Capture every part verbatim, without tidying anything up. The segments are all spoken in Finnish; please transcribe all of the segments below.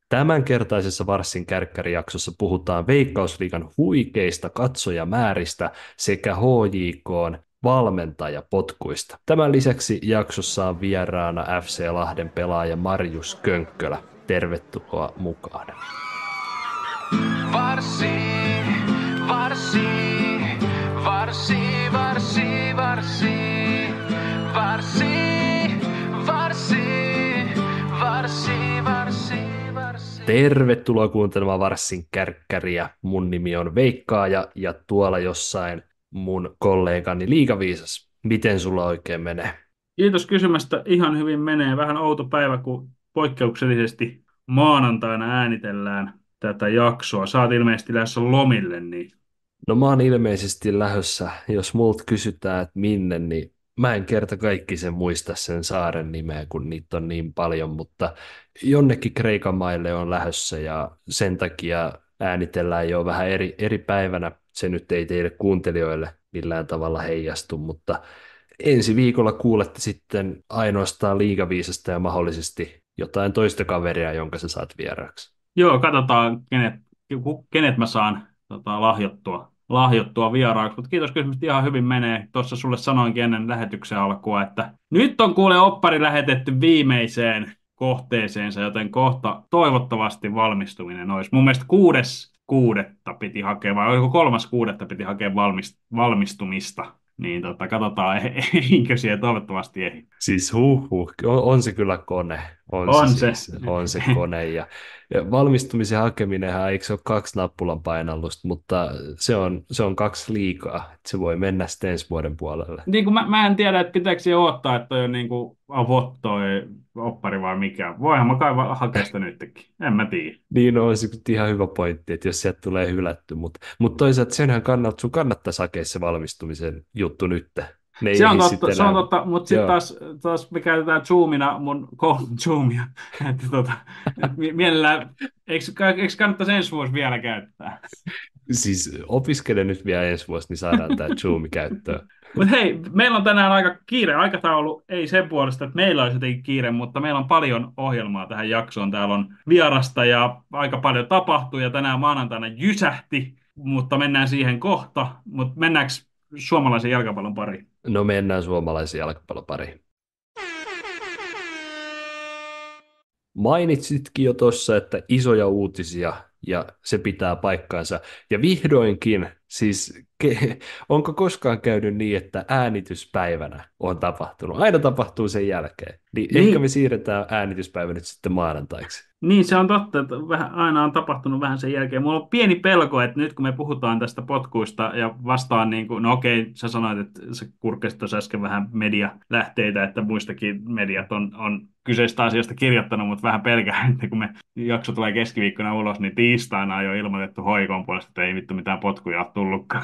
Tämänkertaisessa Varssin kärkkärijaksossa puhutaan Veikkausliigan huikeista katsojamääristä sekä H J K:n valmentajapotkuista. Tämän lisäksi jaksossa on vieraana F C Lahden pelaaja Marjus Könkkölä. Tervetuloa mukaan. Varssi, varssi, varssi, varssi, varssi, varssi, varssi, varssi, varssi, varssi. Tervetuloa kuuntelemaan Varssin kärkkäriä. Mun nimi on Veikkaaja ja tuolla jossain mun kollegani Liigaviisas. Miten sulla oikein menee? Kiitos kysymästä. Ihan hyvin menee. Vähän outo päivä, kun poikkeuksellisesti maanantaina äänitellään tätä jaksoa. Sä oot ilmeisesti lähdössä lomille, niin No mä oon ilmeisesti lähdössä, jos multa kysytään, että minne, niin mä en kerta kaikki sen muista sen saaren nimeä, kun niitä on niin paljon, mutta jonnekin Kreikan maille on lähdössä ja sen takia äänitellään jo vähän eri, eri päivänä. Se nyt ei teille kuuntelijoille millään tavalla heijastu, mutta ensi viikolla kuulette sitten ainoastaan Liigaviisasta ja mahdollisesti jotain toista kaveria, jonka sä saat vieraaksi. joo, katsotaan, kenet, kenet mä saan tota, lahjottua, lahjottua vieraaksi. Mutta kiitos kysymystä, ihan hyvin menee. Tuossa sulle sanoinkin ennen lähetyksen alkua, että nyt on kuule oppari lähetetty viimeiseen kohteeseensa, joten kohta toivottavasti valmistuminen olisi. Mun mielestä kuudes kuudetta piti hakea, vai oliko kolmas kuudetta piti hakea valmist, valmistumista. Niin tota, katsotaan, ehinkö siihen toivottavasti ehdi. Siis huh, huh. On, on se kyllä kone. On, On se, se. siis, on se kone. Ja, ja valmistumisen hakeminenhan, eikö se ole kaksi nappulan painallusta, mutta se on, se on kaksi liikaa. Että se voi mennä sitten ensi vuoden puolelle. Niin kuin mä, mä en tiedä, että pitääkö siihen odottaa, että toi on niin kuin avot toi oppari vai mikä. Voihan mä kai hakea sitä nytkin. En mä tiedä. Niin on se ihan hyvä pointti, että jos sieltä tulee hylätty. Mutta mut toisaalta senhän kannattaa, sun kannattaisi hakea se valmistumisen juttu nyt. Ne ei Se on ehdi totta, sitten se on enää. totta, mutta sitten Joo. taas, taas me käytetään Zoomina, mun koulun Zoomia. Että tota, et mi- mielellään, eikö, eikö kannattaisi ensi vuosi vielä käyttää? Siis opiskele nyt vielä ensi vuosi, niin saadaan tämä Zoom käyttöön. Mutta hei, meillä on tänään aika kiire aikataulu, ei sen puolesta, että meillä olisi jotenkin kiire, mutta meillä on paljon ohjelmaa tähän jaksoon. Täällä on vierasta ja aika paljon tapahtuu ja tänään maanantaina jysähti, mutta mennään siihen kohta. Mutta mennäänkö suomalaisen jalkapallon pariin? No mennään suomalaisen jalkapallopariin. Mainitsitkin jo tuossa, että isoja uutisia ja se pitää paikkaansa. Ja vihdoinkin, siis ke, onko koskaan käynyt niin, että äänityspäivänä on tapahtunut? Aina tapahtuu sen jälkeen. Niin, Niin. ehkä me siirretään äänityspäivä nyt sitten maanantaiksi. Niin, se on totta, että vähän, aina on tapahtunut vähän sen jälkeen. Mulla on pieni pelko, että nyt kun me puhutaan tästä potkuista ja vastaan, niin kuin, no okei, sä sanoit, että sä kurkkasit tuossa äsken vähän medialähteitä, että muistakin mediat on, on kyseistä asiasta kirjoittanut, mutta vähän pelkään, että kun me jakso tulee keskiviikkona ulos, niin tiistaina on jo ilmoitettu hoikon puolesta, että ei vittu mitään potkuja ole tullutkaan.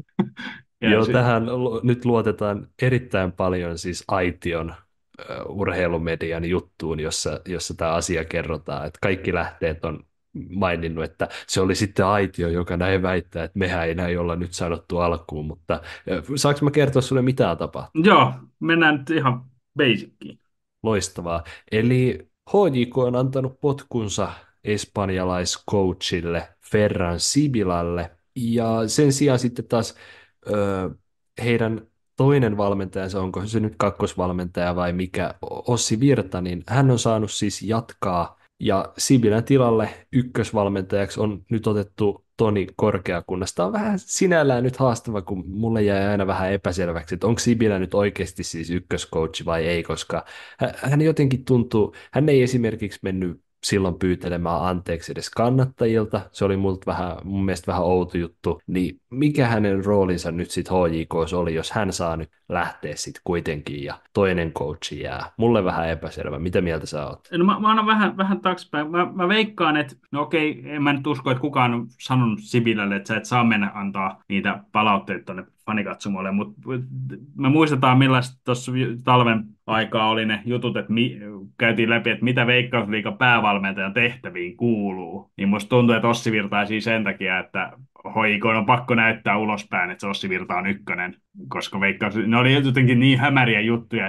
Ja Joo, si- tähän lu- nyt luotetaan erittäin paljon siis Aition ö, urheilumedian juttuun, jossa, jossa tämä asia kerrotaan, että kaikki lähteet on maininnut, että se oli sitten Aitio, joka näin väittää, että mehän ei näin olla nyt sanottu alkuun, mutta ö, saanko mä kertoa sulle, mitä on tapahtunut? Joo, mennään nyt ihan basickiin. Loistavaa. Eli H J K on antanut potkunsa espanjalaiscoachille Ferran Sibilalle, ja sen sijaan sitten taas ö, heidän toinen valmentajansa, onko se nyt kakkosvalmentaja vai mikä, Ossi Virta, niin hän on saanut siis jatkaa, ja Sibilän tilalle ykkösvalmentajaksi on nyt otettu Toni Korkeakunnasta. Tämä on vähän sinällään nyt haastava, kun mulle jäi aina vähän epäselväksi, että onko Sibilä nyt oikeasti siis ykköscoachi vai ei, koska hä- hän jotenkin tuntuu, hän ei esimerkiksi mennyt silloin pyytelemään anteeksi edes kannattajilta. Se oli multa vähän, mun mielestä vähän outo juttu. Niin mikä hänen roolinsa nyt sitten H J K:ssa oli, jos hän saa nyt lähteä sitten kuitenkin ja toinen coachi jää? Mulle vähän epäselvä. Mitä mieltä sä oot? No mä, mä annan vähän, vähän taaksepäin. Mä, mä veikkaan, että no okei, en mä nyt usko, että kukaan on sanonut Sipilälle, että sä et saa mennä antaa niitä palautteita tuonne fanikatsomolle, mutta me muistetaan millaista tuossa talven aikaa oli ne jutut, että mi, käytiin läpi, että mitä Veikkausliigan päävalmentajan tehtäviin kuuluu. Niin musta tuntuu, että Ossi Virta ei sen takia, että hoikoon on pakko näyttää ulospäin, että se Ossi Virta on ykkönen, koska Veikkaus, ne oli jotenkin niin hämäriä juttuja, että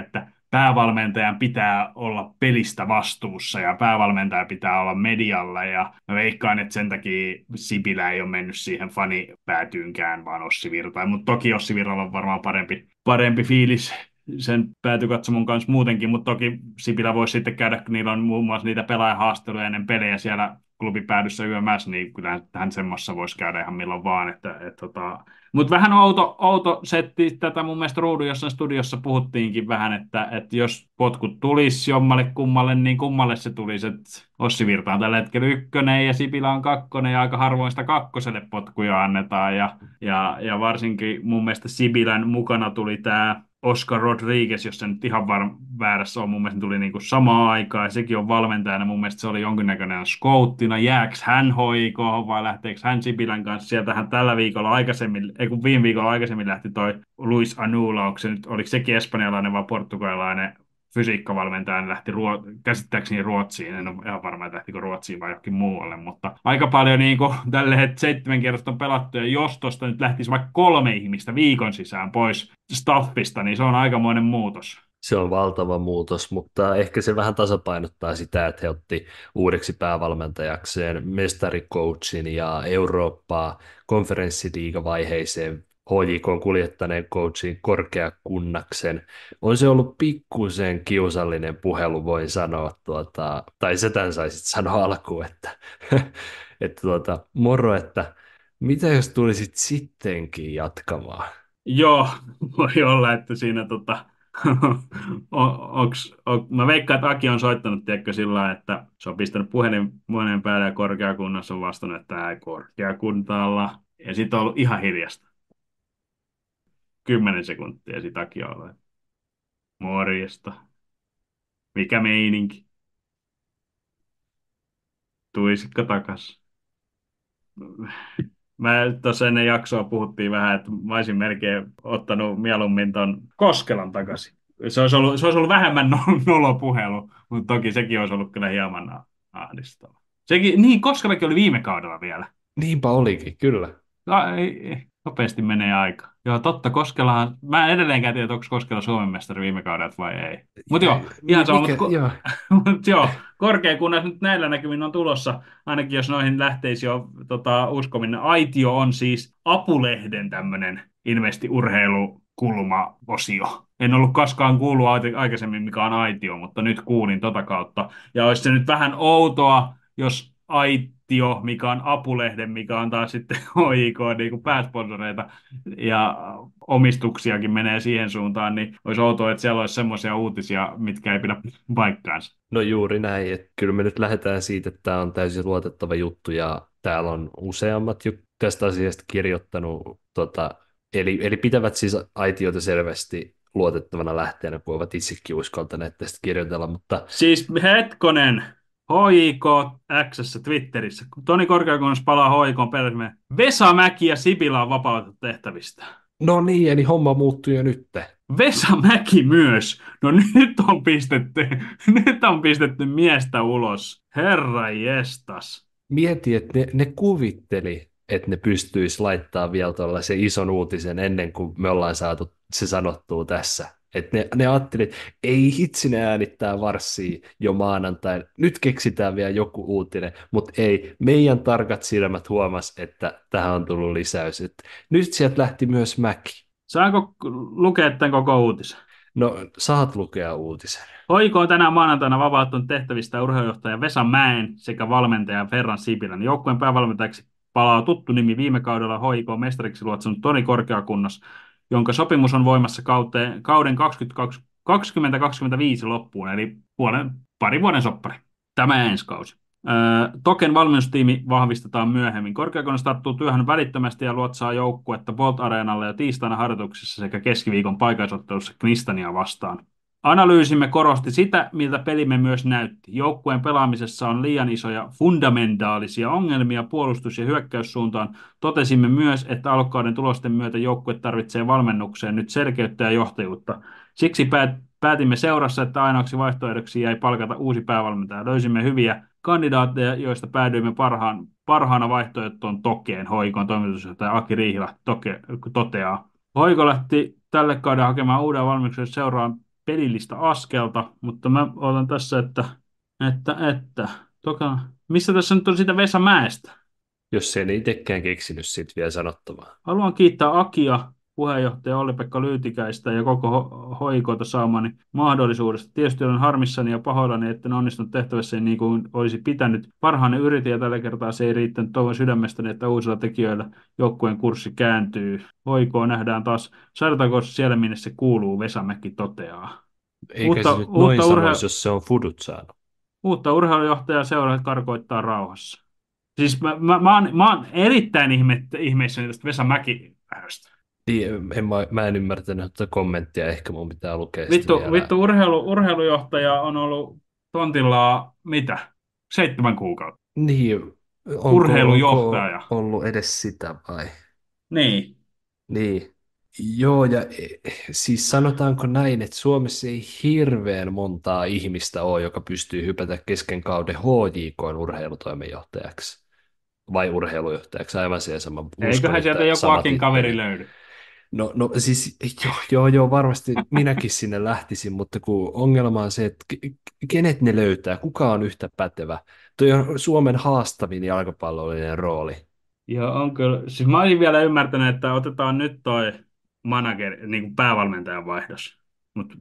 päävalmentajan pitää olla pelistä vastuussa ja päävalmentaja pitää olla medialla ja mä veikkaan, että sen takia Sipilä ei ole mennyt siihen fanipäätyynkään, vaan Ossi Virta. Mutta toki Ossi Virralla on varmaan parempi, parempi fiilis sen päätykatsomon kanssa muutenkin, mutta toki Sipilä voisi sitten käydä, kun niillä on muun muassa niitä pelaajahaasteluja ennen pelejä siellä klubipäädyssä yömässä, niin kyllä hän semmoissa voisi käydä ihan milloin vaan. Että, et, tota. Mutta vähän outo, outo setti tätä mun mielestä Ruudun jossain studiossa puhuttiinkin vähän, että, että jos potkut tulisi jommalle kummalle, niin kummalle se tulisi. Että Ossi Virta on tällä hetkellä ykkönen ja Sipilä on kakkonen ja aika harvoin sitä kakkoselle potkuja annetaan. Ja, ja, ja varsinkin mun mielestä Sipilän mukana tuli tämä Oscar Rodriguez, jos se nyt ihan var- väärässä on, mun mielestä tuli niinku samaan aikaan, ja sekin on valmentajana, mun mielestä se oli jonkinnäköinen scouttina, jääks hän hoikoon, vai lähteekö hän Sipilän kanssa, sieltähän tällä viikolla aikaisemmin, ei kun viime viikolla aikaisemmin lähti toi Luis Anula, onko se nyt, oliko sekin espanjalainen vai portugalilainen fysiikkavalmentaja, niin lähti Ruo- käsittääkseni Ruotsiin, en ole ihan varma, että lähtikö Ruotsiin vai johonkin muualle, mutta aika paljon niin kuin tälle hetkellä seitsemän kierrosta on pelattu, ja jos tuosta nyt lähtisi vaikka kolme ihmistä viikon sisään pois staffista, niin se on aikamoinen muutos. Se on valtava muutos, mutta ehkä se vähän tasapainottaa sitä, että he otti uudeksi päävalmentajakseen mestarikoutsin ja Eurooppaa konferenssiliigavaiheeseen H J K:n kuljettaneen coachin korkeakunnaksen. On se ollut pikkusen kiusallinen puhelu, voin sanoa, tuota, tai se tämän saisit sanoa alkuun, että, että tuota, moro, että mitä jos tulisit sittenkin jatkamaan? Joo, voi olla, että siinä tota, o- onks, on, mä veikkaan, että Aki on soittanut, tiedätkö, sillä lailla, että se on pistänyt puhelimen, puhelimen päälle ja korkeakunnassa on vastannut, että tämä korkeakuntaalla. Ja sitten on ollut ihan hiljasta. Kymmenen sekuntia ja sitten Aki on ollut, että morjesta. Mikä meininki? Tuisitko takas? Mä tuossa ennen jaksoa puhuttiin vähän, että mä olisin melkein ottanut mieluummin ton Koskelan takaisin. Se olisi ollut, se olisi ollut vähemmän no- nolopuhelu, mutta toki sekin olisi ollut kyllä hieman ahdistava. Sekin, niin, Koskelakin oli viime kaudella vielä. Niinpä olikin, kyllä. No, ei, ei, nopeasti menee aika. Joo, totta, Koskelahan, mä en edelleenkään tiedä, onko Koskela Suomen mestari viime kaudelta vai ei. Mutta joo, ihan sama, Mikä, mutta ko- joo. mut joo, korkeakunnassa nyt näillä näkymin on tulossa, ainakin jos noihin lähteisi jo tota, uskominen. Aitio on siis Apulehden tämmöinen ilmeisesti urheilukulma-osio. En ollut koskaan kuullut aikaisemmin, mikä on Aitio, mutta nyt kuulin tota kautta. Ja olisi se nyt vähän outoa, jos Aitio, mikä on Apulehden, mikä on taas sitten H J K, niin kuin pääsponsoreita ja omistuksiakin menee siihen suuntaan, niin olisi outoa, että siellä olisi semmoisia uutisia, mitkä ei pidä paikkaansa. No juuri näin, että kyllä me nyt lähdetään siitä, että tämä on täysin luotettava juttu ja täällä on useammat jo tästä asiasta kirjoittanut, tota, eli, eli pitävät siis aitiota selvästi luotettavana lähteenä, kun ovat itsekin uskaltaneet tästä kirjoitella, mutta Siis hetkonen, H J K X Twitterissä, kun Toni Korkeakunnassa palaa H J K perhmeen, Vesa Mäki ja Sipilä on vapautettu tehtävistä. no niin, eli homma muuttui jo nyt. Vesa Mäki myös. No nyt on pistetty, nyt on pistetty miestä ulos. Herra jestas. Mieti, että ne, ne kuvitteli, että ne pystyisi laittaa vielä tuollaisen ison uutisen ennen kuin me ollaan saatu se sanottua tässä. Että ne, ne ajatteli, että ei hitsi ne äänittää Varssia jo maanantain, nyt keksitään vielä joku uutinen, mutta ei, meidän tarkat silmät huomas, että tähän on tullut lisäys. Et nyt sieltä lähti myös Mäki. Saanko lukea tämän koko uutisen? No, saat lukea uutisen. H J K on tänään maanantaina vapauttanut tehtävistä urheilujohtaja Vesa Mäen sekä valmentaja Ferran Sipilän. Joukkueen päävalmentajaksi palaa tuttu nimi viime kaudella H J K-mestariksi luotsanut Toni Korkeakunnas, jonka sopimus on voimassa kauteen, kauden kaksikymmentä kaksikymmentäviisi loppuun, eli puolen, pari vuoden soppari. Tämä ensi kausi. Öö, Token valmennustiimi vahvistetaan myöhemmin. Korkeakunnassa tarttuu työhön välittömästi ja luotsaa joukkuetta Bolt Areenalle ja tiistaina harjoituksessa sekä keskiviikon paikallisottelussa Knistania vastaan. Analyysimme korosti sitä, miltä pelimme myös näytti. Joukkueen pelaamisessa on liian isoja fundamentaalisia ongelmia puolustus- ja hyökkäyssuuntaan. Totesimme myös, että alkukauden tulosten myötä joukkue tarvitsee valmennukseen nyt selkeyttä ja johtajuutta. Siksi päätimme seurassa, että ainoaksi vaihtoehdoksi jäi palkata uusi päävalmentaja. Löysimme hyviä kandidaatteja, joista päädyimme parhaan, parhaana vaihtoehtoon Tokeen, H I K:n toimitusjohtaja Aki Riihilä toke, toteaa. H I K lähti tälle kauden hakemaan uuden valmennuksen seuraan pelillistä askelta, mutta mä olen tässä, että, että, että, toka, missä tässä nyt on sitä Vesa Mäestä? Jos en itsekään keksinyt sit vielä sanottavaa. Haluan kiittää Akia, puheenjohtaja Olli-Pekka Lyytikäistä ja koko ho- hoikoita saamani mahdollisuudesta. Tietysti olen harmissani ja pahoillani, että en onnistunut tehtävässä niin kuin olisi pitänyt. Parhaani yritin ja tällä kertaa se ei riittänyt. Toivon sydämestäni, että uusilla tekijöillä joukkueen kurssi kääntyy. Hoikoa nähdään taas Sartakossa siellä, minne se kuuluu, Vesamäki toteaa. Eikä Uutta, se nyt noin uutta, sanoisi, urhe- jos se on fudut saanut. uutta urheilujohtajaa seuraa karkoittaa rauhassa. Siis mä, mä, mä, oon, mä oon erittäin ihme, ihmeissäni tästä Vesa Mäki-ähöstä. Niin, En, mä, mä en ymmärtänyt tätä kommenttia, ehkä mun pitää lukea sitä Vittu, vielä. vittu urheilu, urheilujohtaja on ollut tontillaan mitä? Seitsemän kuukautta. Niin, onko, onko Urheilujohtaja. ollut edes sitä vai? Niin. Niin. Joo, ja e, siis sanotaanko näin, että Suomessa ei hirveän montaa ihmistä ole, joka pystyy hypätä kesken kauden H J K:n urheilutoimenjohtajaksi. Vai urheilujohtajaksi, aivan se sama. Uskon, Eiköhän sieltä että joku sama Akin kaveri titteli. löydy. No, no siis joo, joo, joo, varmasti minäkin sinne lähtisin, mutta kun ongelma on se, että ke- kenet ne löytää, kuka on yhtä pätevä. Tuo on Suomen haastavin jalkapallollinen rooli. Ja on kyllä, siis mä olisin vielä ymmärtänyt, että otetaan nyt toi manager, niin kuin päävalmentajan vaihdos. Mutta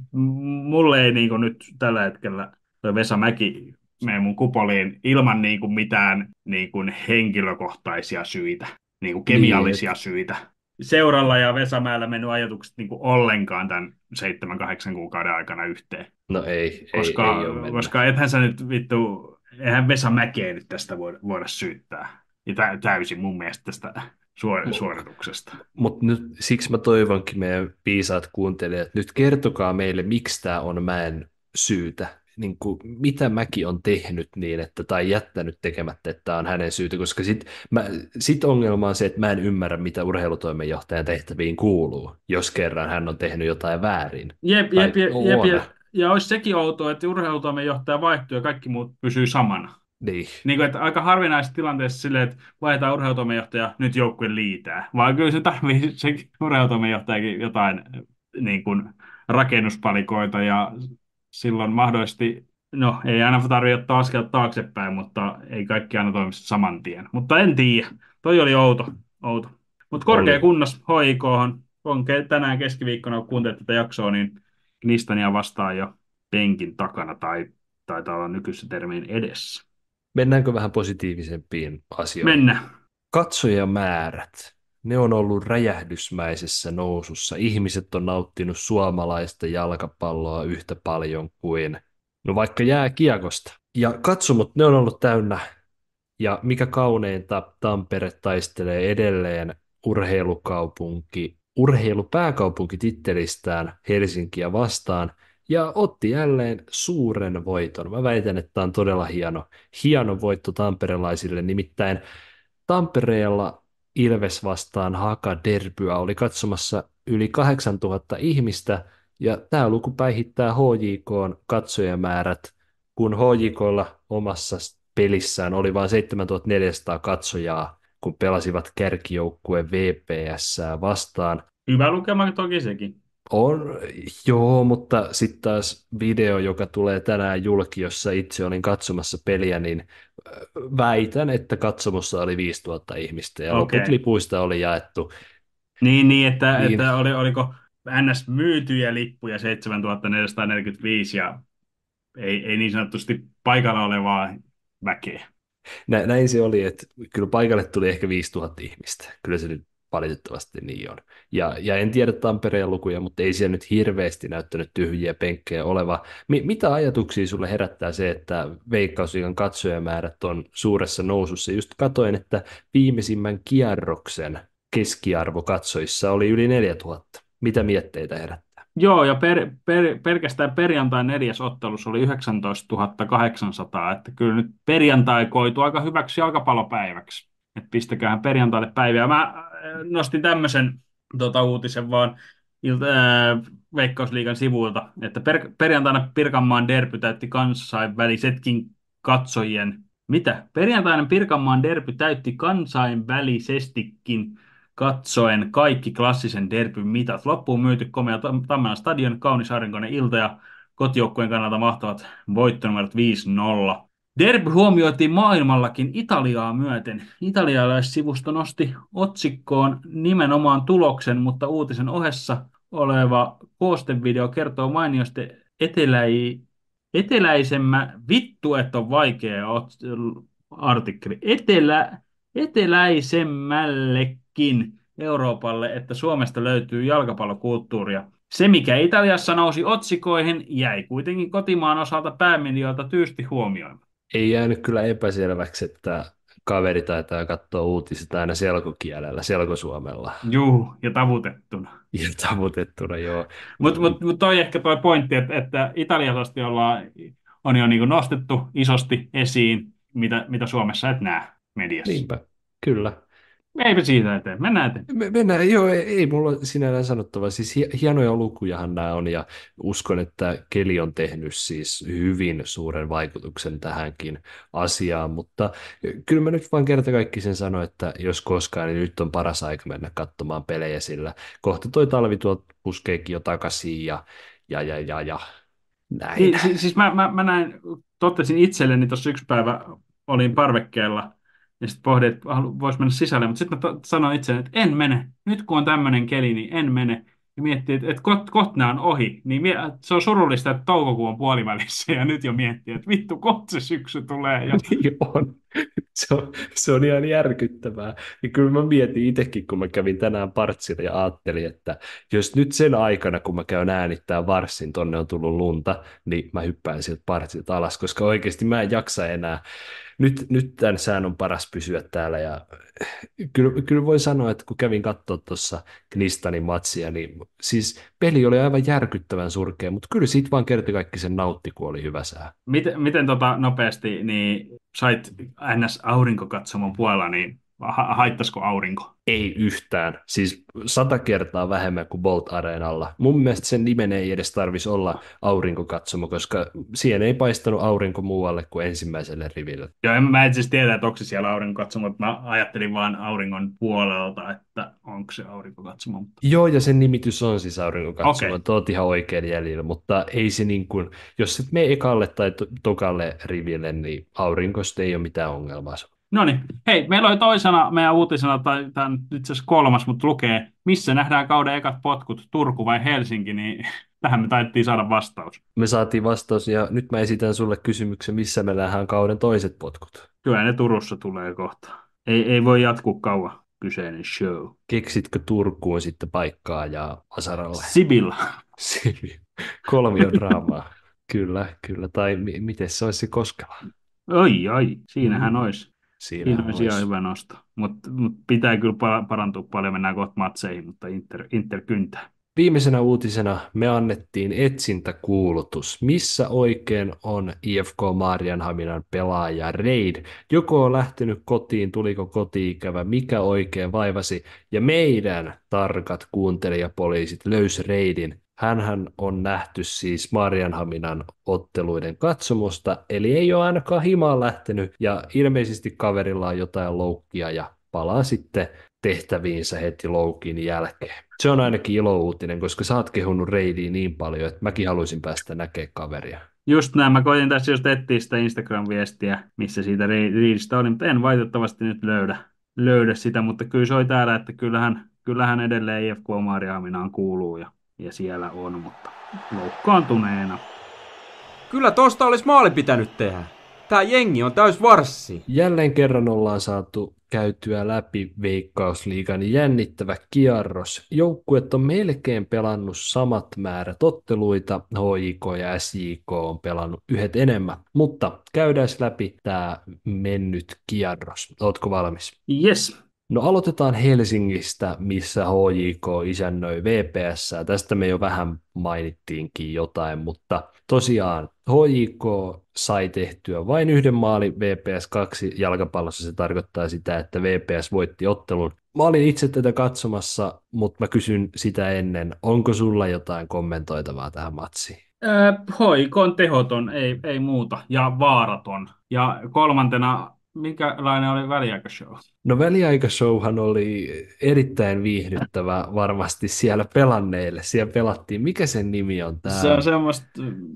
mulle ei niin kuin nyt tällä hetkellä toi Vesa Mäki mene mun kupoliin ilman niin kuin mitään niin kuin henkilökohtaisia syitä, niin kuin Niin, kemiallisia että syitä. Seuralla ja Vesamäellä mennyt ajatukset niin kuin ollenkaan tämän seitsemän, kahdeksan kuukauden aikana yhteen. no ei, ei, Koska, ei ole mennyt. koska ethän sä nyt vittu, eihän Vesa Mäkeä nyt tästä voida, voida syyttää. Ja tä, täysin mun mielestä tästä suor, suorituksesta. Mutta nyt siksi mä toivonkin meidän viisaat kuuntelijat, nyt kertokaa meille, miksi tämä on Mäen syytä. Niin kuin, mitä Mäki on tehnyt niin, että, tai jättänyt tekemättä, että tämä on hänen syytä, koska sit, mä, sit ongelma on se, että mä en ymmärrä, mitä urheilutoimenjohtajan tehtäviin kuuluu, jos kerran hän on tehnyt jotain väärin. Jep, Tai jep, jep, jep, on. jep. Ja olisi sekin outoa, että urheilutoimenjohtaja vaihtuu ja kaikki muut pysyy samana. Niin. Niin kuin, että aika harvinaisessa tilanteessa silleen, että vaihdetaan urheilutoimenjohtaja, nyt joukkue liitää. Vaan kyllä se tarvii se urheilutoimenjohtajakin jotain niin kuin rakennuspalikoita ja silloin mahdollisesti, no ei aina tarvitse ottaa askelta taaksepäin, mutta ei kaikki aina toimi saman tien. Mutta en tiedä. Toi oli outo. outo. Mutta korkea Oli. kunnas H I K:hon on ke- tänään keskiviikkona, kun kuuntelet tätä jaksoa, niin Knistania vastaan jo penkin takana tai taitaa olla nykyisessä termiin edessä. Mennäänkö vähän positiivisempiin asioihin? Mennä. Katsojamäärät. Ne on ollut räjähdysmäisessä nousussa. Ihmiset on nauttinut suomalaista jalkapalloa yhtä paljon kuin no vaikka jääkiekosta. Ja katsomot, ne on ollut täynnä. Ja mikä kauneinta, Tampere taistelee edelleen urheilukaupunki, urheilupääkaupunkitittelistään Helsinkiä vastaan ja otti jälleen suuren voiton. Mä väitän, että tämä on todella hieno, hieno voitto tamperelaisille, nimittäin Tampereella Ilves vastaan Haka derbyä oli katsomassa yli kahdeksantuhatta ihmistä, ja tämä luku päihittää H J K:n katsojamäärät, kun H J K:lla omassa pelissään oli vain seitsemäntuhattaneljäsataa katsojaa, kun pelasivat kärkijoukkueen V P S vastaan. Hyvä lukema toki sekin. On, joo, mutta sitten taas video, joka tulee tänään julki, jossa itse olin katsomassa peliä, niin äh, väitän, että katsomossa oli viisituhatta ihmistä ja Okei. loput lipuista oli jaettu. Niin, niin että, Niin, että oli, oliko N S myytyjä lippuja seitsemäntuhattaneljäsataaneljäkymmentäviisi ja ei, ei niin sanotusti paikalla olevaa väkeä. nä, näin se oli, että kyllä paikalle tuli ehkä viisituhatta ihmistä. Kyllä se nyt valitettavasti niin on. Ja, ja en tiedä Tampereen lukuja, mutta ei siellä nyt hirveästi näyttänyt tyhjiä penkkejä oleva. Mi, mitä ajatuksia sulle herättää se, että Veikkausliigan katsojamäärät on suuressa nousussa? Just katoin, että viimeisimmän kierroksen keskiarvo katsojissa oli yli neljätuhatta. Mitä mietteitä herättää? Joo, ja per, per, pelkästään perjantain neljäs ottelus oli yhdeksäntoistatuhatta kahdeksansataa, että kyllä nyt perjantai koituu aika hyväksi jalkapallopäiväksi. Että pistäköhän perjantaille päiviä. Mä äh, nostin tämmöisen tota, uutisen vaan ilta, äh, Veikkausliigan sivuilta, että per, perjantaina Pirkanmaan derby täytti kansainvälisetkin katsojien. Mitä? Perjantaina Pirkanmaan derby täytti kansainvälisestikin katsoen kaikki klassisen derbyn mitat. Loppuun myyty komea Tam- Tammelan stadion, kaunis aurinkoinen ilta ja kotijoukkueen kannalta mahtavat voittonumerot viisi nolla. Derby huomioitiin maailmallakin Italiaa myöten. Italialaissivusto nosti otsikkoon nimenomaan tuloksen, mutta uutisen ohessa oleva koostevideo kertoo mainiosti eteläi, eteläisemmä, vittu, että on vaikea ots- artikkeli, Etelä, eteläisemmällekin Euroopalle, että Suomesta löytyy jalkapallokulttuuria. Se, mikä Italiassa nousi otsikoihin, jäi kuitenkin kotimaan osalta päämedioilta tyysti huomioon. Ei jäänyt kyllä epäselväksi, että kaveri taitaa katsoa uutiset aina selkokielellä, selkosuomella. Juu, ja tavutettuna. Ja tavoitettuna, joo. Mutta mut, mut toi ehkä toi pointti, että, että Italiasta ollaan, on jo niin nostettu isosti esiin, mitä, mitä Suomessa et näe mediassa. Niinpä, kyllä. Eipä siitä eteen, mennään eteen. Me, mennään, joo, ei, ei mulla sinällään sanottavaa. Siis hie- hienoja lukujahan nämä on, ja uskon, että keli on tehnyt siis hyvin suuren vaikutuksen tähänkin asiaan, mutta kyllä mä nyt vaan kertakaikkisen sanon, että jos koskaan, niin nyt on paras aika mennä katsomaan pelejä, sillä kohta toi talvi tuo puskeekin jo takaisin, ja, ja, ja, ja, ja näin. Niin, si- siis mä, mä, mä näin, totesin itselleni tuossa yksi päivä, olin parvekkeella, ja sitten pohdin, että voisi mennä sisälle, mutta sitten mä to- sanoin itselleni, että en mene. Nyt kun on tämmöinen keli, niin en mene. Ja miettii, että, että kohta koht nämä on ohi. Niin mie- se on surullista, että toukokuu on puolivälissä, ja nyt jo miettii, että vittu, kohta se syksy tulee. Ja... Niin on. Se on, se on ihan järkyttävää. Ja kyllä mä mietin itsekin, kun mä kävin tänään partsilla ja ajattelin, että jos nyt sen aikana, kun mä käyn äänittää varssin, tonne on tullut lunta, niin mä hyppään sieltä partsilta alas, koska oikeasti mä en jaksa enää. Nyt, nyt tämän sään on paras pysyä täällä ja kyllä, kyllä voi sanoa, että kun kävin katsoa tuossa Knistanin matsia, niin siis peli oli aivan järkyttävän surkea, mutta kyllä siitä vaan kerta kaikki sen nautti, kun oli hyvä sää. Miten, miten tota nopeasti, niin sait N S-aurinkokatsomon puolella, niin ha- haittaisiko aurinko? Ei yhtään, siis sata kertaa vähemmän kuin Bolt Areenalla. Mun mielestä sen nimen ei edes tarvitsisi olla aurinkokatsomo, koska siihen ei paistanut aurinko muualle kuin ensimmäiselle riville. Joo, en, mä en siis tiedä, että onko se siellä aurinkokatsomo, mutta mä ajattelin vaan auringon puolelta, että onko se aurinkokatsomo. Joo, ja sen nimitys on siis aurinkokatsomo, Okei. okay. Oot ihan oikein jäljellä, mutta ei se niin kuin, jos et mene ekalle tai to- tokalle riville, niin aurinkosta ei ole mitään ongelmaa. No niin, hei, meillä oli toisena meidän uutisena, tai tämä on itse asiassa kolmas, mutta lukee, missä nähdään kauden ekat potkut, Turku vai Helsinki, niin tähän me taidettiin saada vastaus. Me saatiin vastaus, ja nyt mä esitän sulle kysymyksen, missä me nähdään kauden toiset potkut. Kyllä ne Turussa tulee kohta. Ei, ei voi jatkuu kauan kyseinen show. Keksitkö Turkuun sitten paikkaa ja Asaralle? Sibilla. Kolmiodraamaa. Kyllä, kyllä. Tai mi- miten se olisi se Koskela? Oi, ai, siinähän Mm. olisi. Siinähän Siinä olisi ihan olisi. hyvä nosto. Mutta mut pitää kyllä pa- parantua paljon, mennään kohta matseihin, mutta Inter, Inter kyntää. Viimeisenä uutisena me annettiin etsintäkuulutus. Missä oikein on I F K Maarianhaminan pelaaja Reid? Joko on lähtenyt kotiin, tuliko koti-ikävä, mikä oikein vaivasi? Ja meidän tarkat kuuntelijapoliisit löysi Reidin. Hänhän on nähty siis Maarianhaminan otteluiden katsomusta, eli ei ole ainakaan himaan lähtenyt, ja ilmeisesti kaverilla on jotain loukkia ja palaa sitten tehtäviinsä heti loukin jälkeen. Se on ainakin ilouutinen, koska sä oot kehunut Reidiä niin paljon, että mäkin haluaisin päästä näkemään kaveria. Just näin, mä koitin tässä just etsiä sitä Instagram-viestiä, missä siitä Reidistä oli, mutta en valitettavasti nyt löydä, löydä sitä, mutta kyllä se oli täällä, että kyllähän, kyllähän edelleen I F K Maarianhaminaan kuuluu ja, ja siellä on, mutta loukkaantuneena. Kyllä tosta olisi maali pitänyt tehdä. Tää jengi on täys varssi. Jälleen kerran ollaan saatu käytyä läpi Veikkausliigan jännittävä kierros. Joukkuet on melkein pelannut samat määrät otteluita, H J K ja S J K on pelannut yhdet enemmän, mutta käydään läpi tämä mennyt kierros. Ootko valmis? Yes. No aloitetaan Helsingistä, missä H J K isännöi V P S. Tästä me jo vähän mainittiinkin jotain, mutta tosiaan H J K sai tehtyä vain yhden maali, V P S kaksi jalkapallossa. Se tarkoittaa sitä, että V P S voitti ottelun. Mä olin itse tätä katsomassa, mutta mä kysyn sitä ennen, onko sulla jotain kommentoitavaa tähän matsiin? Äh, H I K on tehoton, ei, ei muuta, ja vaaraton. Ja kolmantena minkälainen oli väliaikashow? No väliaikashowhan oli erittäin viihdyttävä varmasti siellä pelanneille. Siellä pelattiin, mikä sen nimi on Se tämä? on semmoista,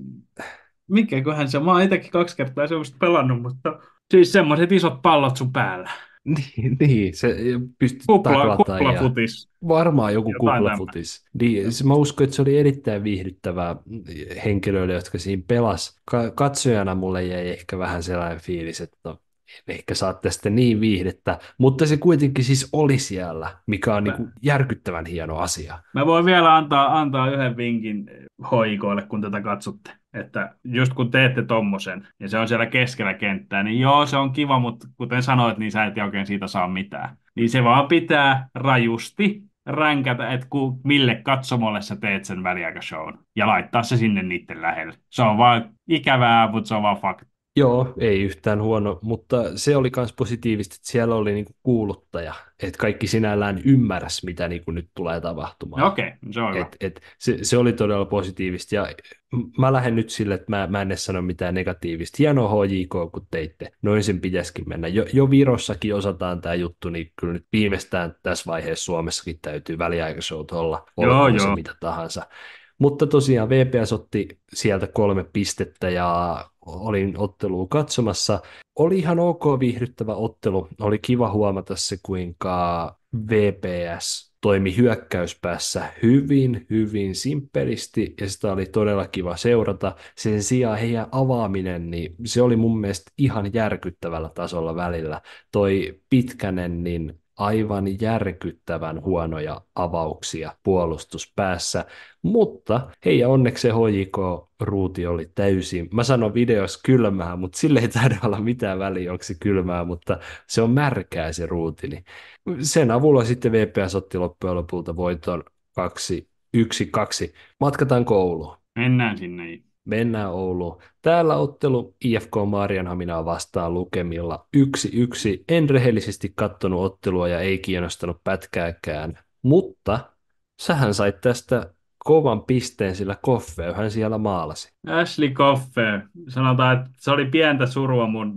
mikäköhän se, mä oon itsekin kaksi kertaa semmoista pelannut, mutta siis semmoiset isot pallot sun päällä. Niin, niin, se pystyi Kupla, taklata ja kuplafutis, varmaan joku jotain tämmöistä. kuplafutis. Niin, se- mä uskon, että se oli erittäin viihdyttävää henkilöille, jotka siinä pelas. Ka- katsojana mulle jäi ehkä vähän sellainen fiilis, että no, ehkä saatte sitten niin viihdettä, mutta se kuitenkin siis oli siellä, mikä on niin kuin järkyttävän hieno asia. Mä voin vielä antaa, antaa yhden vinkin hoikoille, kun tätä katsotte. Että just kun teette tommosen, ja se on siellä keskellä kenttää, niin joo, se on kiva, mutta kuten sanoit, niin sä et oikein siitä saa mitään. Niin se vaan pitää rajusti ränkätä, että ku, mille katsomolle sä teet sen väliaikashown, ja laittaa se sinne niiden lähelle. Se on vaan ikävää, mutta se on vaan fakta. Joo, ei yhtään huono, mutta se oli myös positiivista, että siellä oli niinku kuuluttaja, että kaikki sinällään ymmärräs, mitä niinku nyt tulee tapahtumaan. No okei, okay, se on hyvä. Et, et, se, se oli todella positiivista ja mä lähden nyt sille, että mä, mä en edes sano mitään negatiivista. Hienoa H J K, kun teitte. Noin sen pitäisikin mennä. Jo, jo Virossakin osataan tämä juttu, niin kyllä nyt viimeistään tässä vaiheessa Suomessakin täytyy väliaikaishout olla, Joo, olkoon se joo. mitä tahansa. Mutta tosiaan V P S otti sieltä kolme pistettä ja olin ottelua katsomassa. Oli ihan ok viihdyttävä ottelu. Oli kiva huomata se, kuinka V P S toimi hyökkäyspäässä hyvin, hyvin simppelisti ja sitä oli todella kiva seurata. Sen sijaan heidän avaaminen, niin se oli mun mielestä ihan järkyttävällä tasolla välillä. Toi Pitkänen, niin aivan järkyttävän huonoja avauksia puolustuspäässä, mutta hei ja onneksi se H J K-ruuti oli täysin, mä sanon videossa kylmää, mutta sille ei taida olla mitään väliä, onko se kylmää, mutta se on märkää se ruuti, niin sen avulla sitten V P S otti loppujen lopulta voiton kaksi, yksi, kaksi. Matkataan kouluun. Mennään sinne. Mennään Ouluun. Täällä ottelu I F K Maarianhaminaa vastaan lukemilla yksi yksi. En rehellisesti kattonut ottelua ja ei kiinnostanut pätkääkään, mutta sähän sait tästä kovan pisteen, sillä Koffeyhän siellä maalasi. Ashley Koffe, sanotaan, että se oli pientä surua mun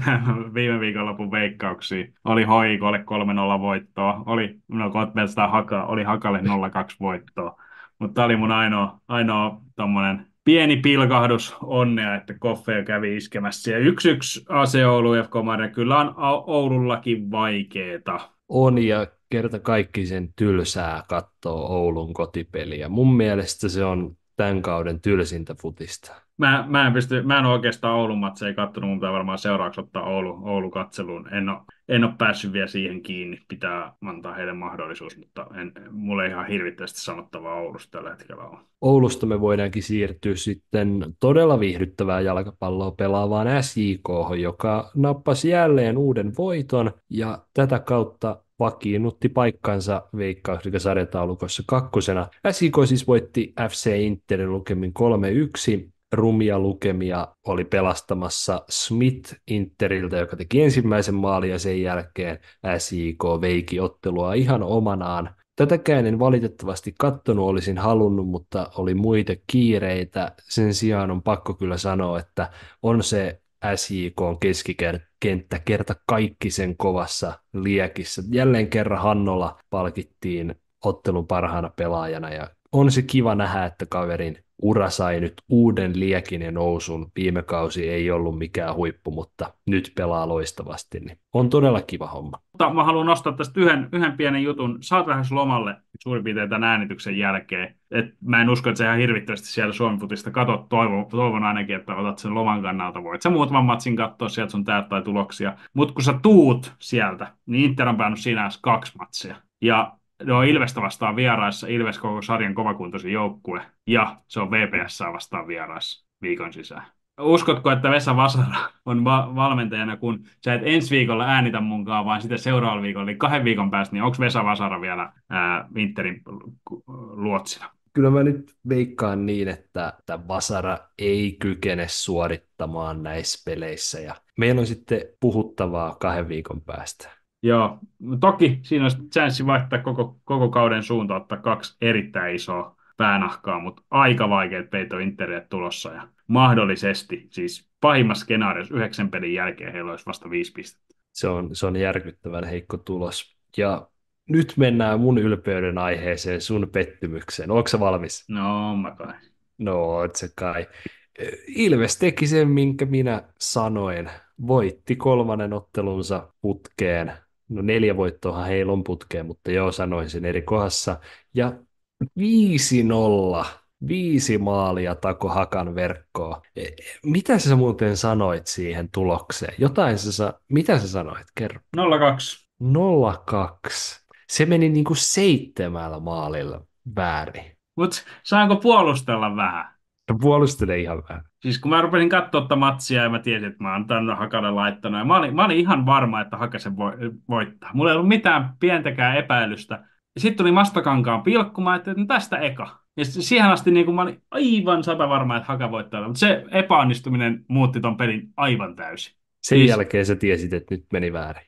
viime viikonlopun veikkauksiin. Oli Hoikolle kolme nolla voittoa, oli, no Kotmelsta Haka, oli Hakalle nolla kaksi voittoa. Mutta tämä oli mun ainoa, ainoa tommonen pieni pilkahdus onnea, että Koffe kävi iskemässä. Ja yksi yksi A C Oulu F K Maria, kyllä on Oulullakin vaikeeta. On ja kerta kaikki sen tylsää kattoo Oulun kotipeliä. Mun mielestä se on tämän kauden tylsintä futista. Mä, mä en pysty, mä en ole oikeastaan Oulun matseja kattonut, mutta varmaan seuraavaksi ottaa Oulu, Oulu katseluun. En ole, en ole päässyt vielä siihen kiinni, pitää antaa heille mahdollisuus, mutta en, mulla ei ihan hirvittävästi sanottavaa Oulusta tällä hetkellä ole. Oulusta me voidaankin siirtyä sitten todella viihdyttävää jalkapalloa pelaavaan S J K, joka nappasi jälleen uuden voiton ja tätä kautta vakiinnutti paikkansa Veikkausliigan-sarjataulukossa kakkosena. S J K siis voitti F C Interin lukemin kolme yksi. Rumia lukemia oli pelastamassa Smith Interiltä, joka teki ensimmäisen maalin ja sen jälkeen S J K veiki ottelua ihan omanaan. Tätäkään en valitettavasti kattonut, olisin halunnut, mutta oli muita kiireitä. Sen sijaan on pakko kyllä sanoa, että on se S J K:n keskikenttä kerta kaikki sen kovassa liekissä. Jälleen kerran Hannola palkittiin ottelun parhaana pelaajana ja on se kiva nähdä, että kaverin ura sai nyt uuden liekin ja nousun. Viime kausi ei ollut mikään huippu, mutta nyt pelaa loistavasti, niin on todella kiva homma. Mutta mä haluan nostaa tästä yhden, yhden pienen jutun. Saat lähes lomalle suurin piirtein tämän äänityksen jälkeen. Et mä en usko, että sä ihan hirvittävästi siellä Suomi-futista katot. Toivon, toivon ainakin, että otat sen loman kannalta. Voit sä muutaman matsin katsoa sieltä sun täältä tai tuloksia. Mutta kun sä tuut sieltä, niin Inter on päänyt siinä kaksi matsia. Ja no Ilvestä vastaan vieraissa, Ilves koko sarjan kovakuntoisin joukkue, ja se on V P S vastaan vieraissa viikon sisään. Uskotko, että Vesa Vasara on va- valmentajana, kun sä et ensi viikolla äänitä munkaan, vaan sitten seuraavalla viikolla, eli kahden viikon päästä, niin onko Vesa Vasara vielä ää, Interin luotsina? Kyllä mä nyt veikkaan niin, että, että Vasara ei kykene suorittamaan näissä peleissä, ja meillä on sitten puhuttavaa kahden viikon päästä. Joo, toki siinä olisi chanssi vaihtaa koko, koko kauden suunta, ottaa kaksi erittäin isoa päänahkaa, mutta aika vaikeat peito Interille tulossa ja mahdollisesti, siis pahimmassa skenaariossa yhdeksän pelin jälkeen heillä olisi vasta viisi pistettä. Se on, se on järkyttävän heikko tulos. Ja nyt mennään mun ylpeyden aiheeseen, sun pettymykseen. Oletko sä valmis? No, mä kai. No, oot se kai. Ilves teki sen, minkä minä sanoin. Voitti kolmannen ottelunsa putkeen. No neljä voittoahan heillä on putkeen, mutta joo, sanoin sen eri kohdassa. Ja viisi nolla. Viisi maalia tako Hakan verkkoon. E- e- Mitä sä muuten sanoit siihen tulokseen? Jotain sä sa- Mitä sä sanoit? Kerro. nolla kaksi. nolla kaksi. Se meni niinku seitsemällä maalilla väärin. Mutta saanko puolustella vähän? No puolustele ihan vähän. Siis kun mä rupesin katsoa tätä matsia ja mä tiesin, että mä oon tänne Hakalle laittanut. Ja mä olin, mä olin ihan varma, että Haka sen voi, voittaa. Mulla ei ollut mitään pientäkään epäilystä. Ja sitten tuli Mastokankaan pilkku. Mä ajattelin, että no tästä eka. Ja s- siihen asti niin kun mä olin aivan sata varma, että Haka voittaa. Mutta se epäonnistuminen muutti ton pelin aivan täysin. Sen Siis jälkeen sä tiesit, että nyt meni väärin.